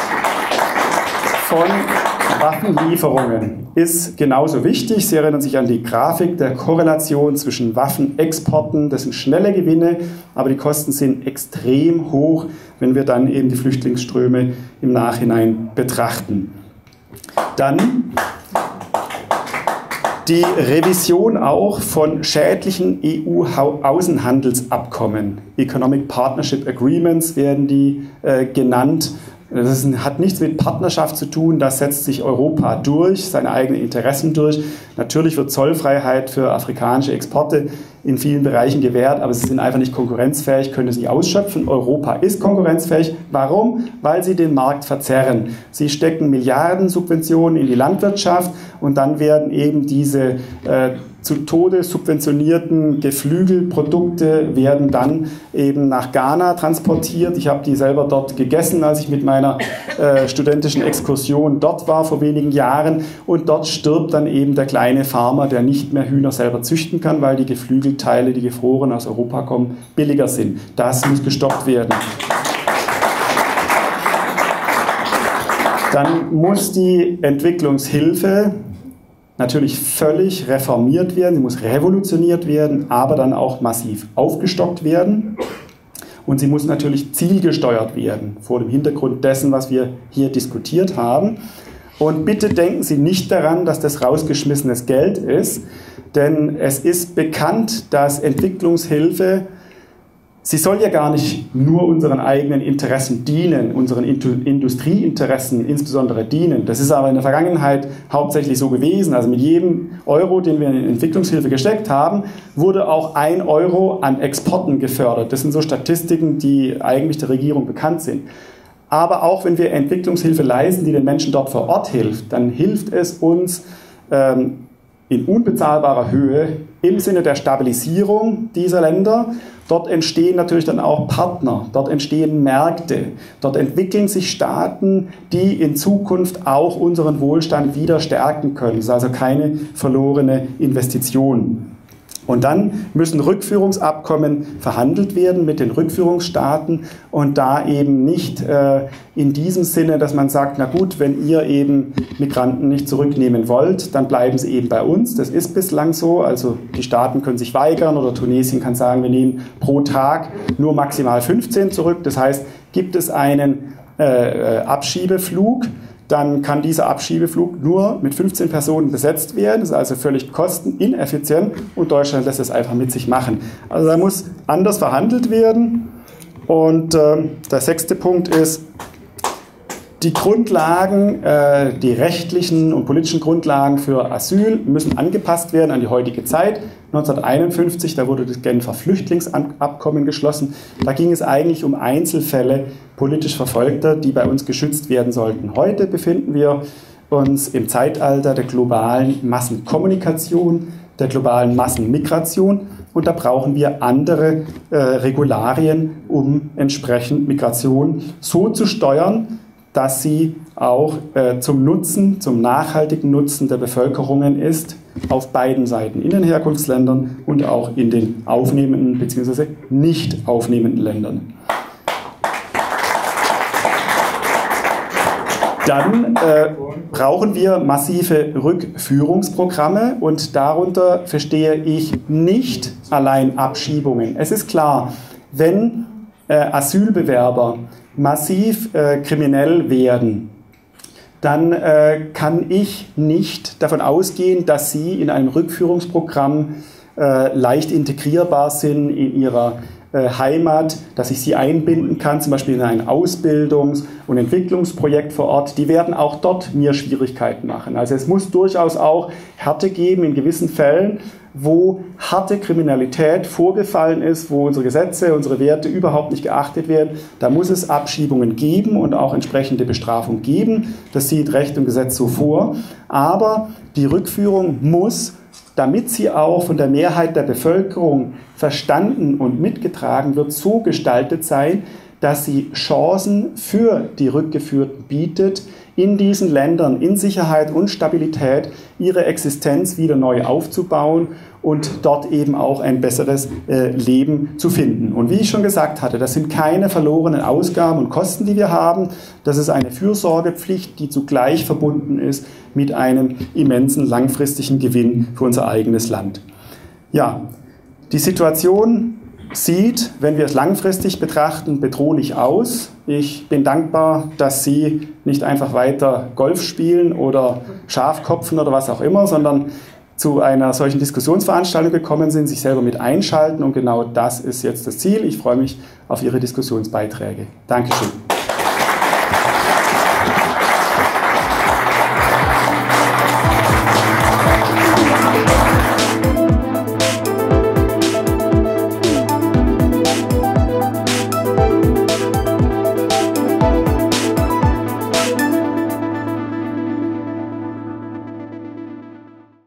[SPEAKER 1] von Waffenlieferungen ist genauso wichtig. Sie erinnern sich an die Grafik der Korrelation zwischen Waffenexporten. Das sind schnelle Gewinne, aber die Kosten sind extrem hoch, wenn wir dann eben die Flüchtlingsströme im Nachhinein betrachten. Dann die Revision auch von schädlichen EU-Außenhandelsabkommen. Economic Partnership Agreements werden die genannt. Das hat nichts mit Partnerschaft zu tun, das setzt sich Europa durch, seine eigenen Interessen durch. Natürlich wird Zollfreiheit für afrikanische Exporte in vielen Bereichen gewährt, aber sie sind einfach nicht konkurrenzfähig, können es nicht ausschöpfen. Europa ist konkurrenzfähig. Warum? Weil sie den Markt verzerren. Sie stecken Milliarden Subventionen in die Landwirtschaft und dann werden eben diese zu Tode subventionierten Geflügelprodukte werden dann eben nach Ghana transportiert. Ich habe die selber dort gegessen, als ich mit meiner studentischen Exkursion dort war vor wenigen Jahren. Und dort stirbt dann eben der kleine Farmer, der nicht mehr Hühner selber züchten kann, weil die Geflügelteile, die gefroren aus Europa kommen, billiger sind. Das muss gestoppt werden. Dann muss die Entwicklungshilfe natürlich völlig reformiert werden, sie muss revolutioniert werden, aber dann auch massiv aufgestockt werden. Und sie muss natürlich zielgesteuert werden, vor dem Hintergrund dessen, was wir hier diskutiert haben. Und bitte denken Sie nicht daran, dass das rausgeschmissenes Geld ist, denn es ist bekannt, dass Entwicklungshilfe, sie soll ja gar nicht nur unseren eigenen Interessen dienen, unseren Industrieinteressen insbesondere dienen. Das ist aber in der Vergangenheit hauptsächlich so gewesen. Also mit jedem Euro, den wir in Entwicklungshilfe gesteckt haben, wurde auch 1 Euro an Exporten gefördert. Das sind so Statistiken, die eigentlich der Regierung bekannt sind. Aber auch wenn wir Entwicklungshilfe leisten, die den Menschen dort vor Ort hilft, dann hilft es uns in unbezahlbarer Höhe im Sinne der Stabilisierung dieser Länder. Dort entstehen natürlich dann auch Partner, dort entstehen Märkte, dort entwickeln sich Staaten, die in Zukunft auch unseren Wohlstand wieder stärken können. Das ist also keine verlorene Investition. Und dann müssen Rückführungsabkommen verhandelt werden mit den Rückführungsstaaten und da eben nicht in diesem Sinne, dass man sagt, na gut, wenn ihr eben Migranten nicht zurücknehmen wollt, dann bleiben sie eben bei uns. Das ist bislang so, also die Staaten können sich weigern oder Tunesien kann sagen, wir nehmen pro Tag nur maximal 15 zurück. Das heißt, gibt es einen Abschiebeflug, dann kann dieser Abschiebeflug nur mit 15 Personen besetzt werden. Das ist also völlig kostenineffizient und Deutschland lässt es einfach mit sich machen. Also da muss anders verhandelt werden. Und der 6. Punkt ist, die Grundlagen, die rechtlichen und politischen Grundlagen für Asyl müssen angepasst werden an die heutige Zeit. 1951, da wurde das Genfer Flüchtlingsabkommen geschlossen. Da ging es eigentlich um Einzelfälle politisch Verfolgter, die bei uns geschützt werden sollten. Heute befinden wir uns im Zeitalter der globalen Massenkommunikation, der globalen Massenmigration. Und da brauchen wir andere Regularien, um entsprechend Migration so zu steuern, dass sie auch zum Nutzen, zum nachhaltigen Nutzen der Bevölkerungen ist, auf beiden Seiten, in den Herkunftsländern und auch in den aufnehmenden bzw. nicht aufnehmenden Ländern. Dann brauchen wir massive Rückführungsprogramme und darunter verstehe ich nicht allein Abschiebungen. Es ist klar, wenn Asylbewerber massiv kriminell werden, dann kann ich nicht davon ausgehen, dass sie in einem Rückführungsprogramm leicht integrierbar sind in ihrer Heimat, dass ich sie einbinden kann, zum Beispiel in ein Ausbildungs- und Entwicklungsprojekt vor Ort. Die werden auch dort mir Schwierigkeiten machen. Also es muss durchaus auch Härte geben in gewissen Fällen, wo harte Kriminalität vorgefallen ist, wo unsere Gesetze, unsere Werte überhaupt nicht geachtet werden. Da muss es Abschiebungen geben und auch entsprechende Bestrafung geben. Das sieht Recht und Gesetz so vor. Aber die Rückführung muss, damit sie auch von der Mehrheit der Bevölkerung verstanden und mitgetragen wird, so gestaltet sein, dass sie Chancen für die Rückgeführten bietet, in diesen Ländern in Sicherheit und Stabilität ihre Existenz wieder neu aufzubauen und dort eben auch ein besseres Leben zu finden. Und wie ich schon gesagt hatte, das sind keine verlorenen Ausgaben und Kosten, die wir haben. Das ist eine Fürsorgepflicht, die zugleich verbunden ist mit einem immensen langfristigen Gewinn für unser eigenes Land. Ja, die Situation sieht, wenn wir es langfristig betrachten, bedrohlich aus. Ich bin dankbar, dass Sie nicht einfach weiter Golf spielen oder Schafkopfen oder was auch immer, sondern zu einer solchen Diskussionsveranstaltung gekommen sind, sich selber mit einschalten und genau das ist jetzt das Ziel. Ich freue mich auf Ihre Diskussionsbeiträge. Dankeschön.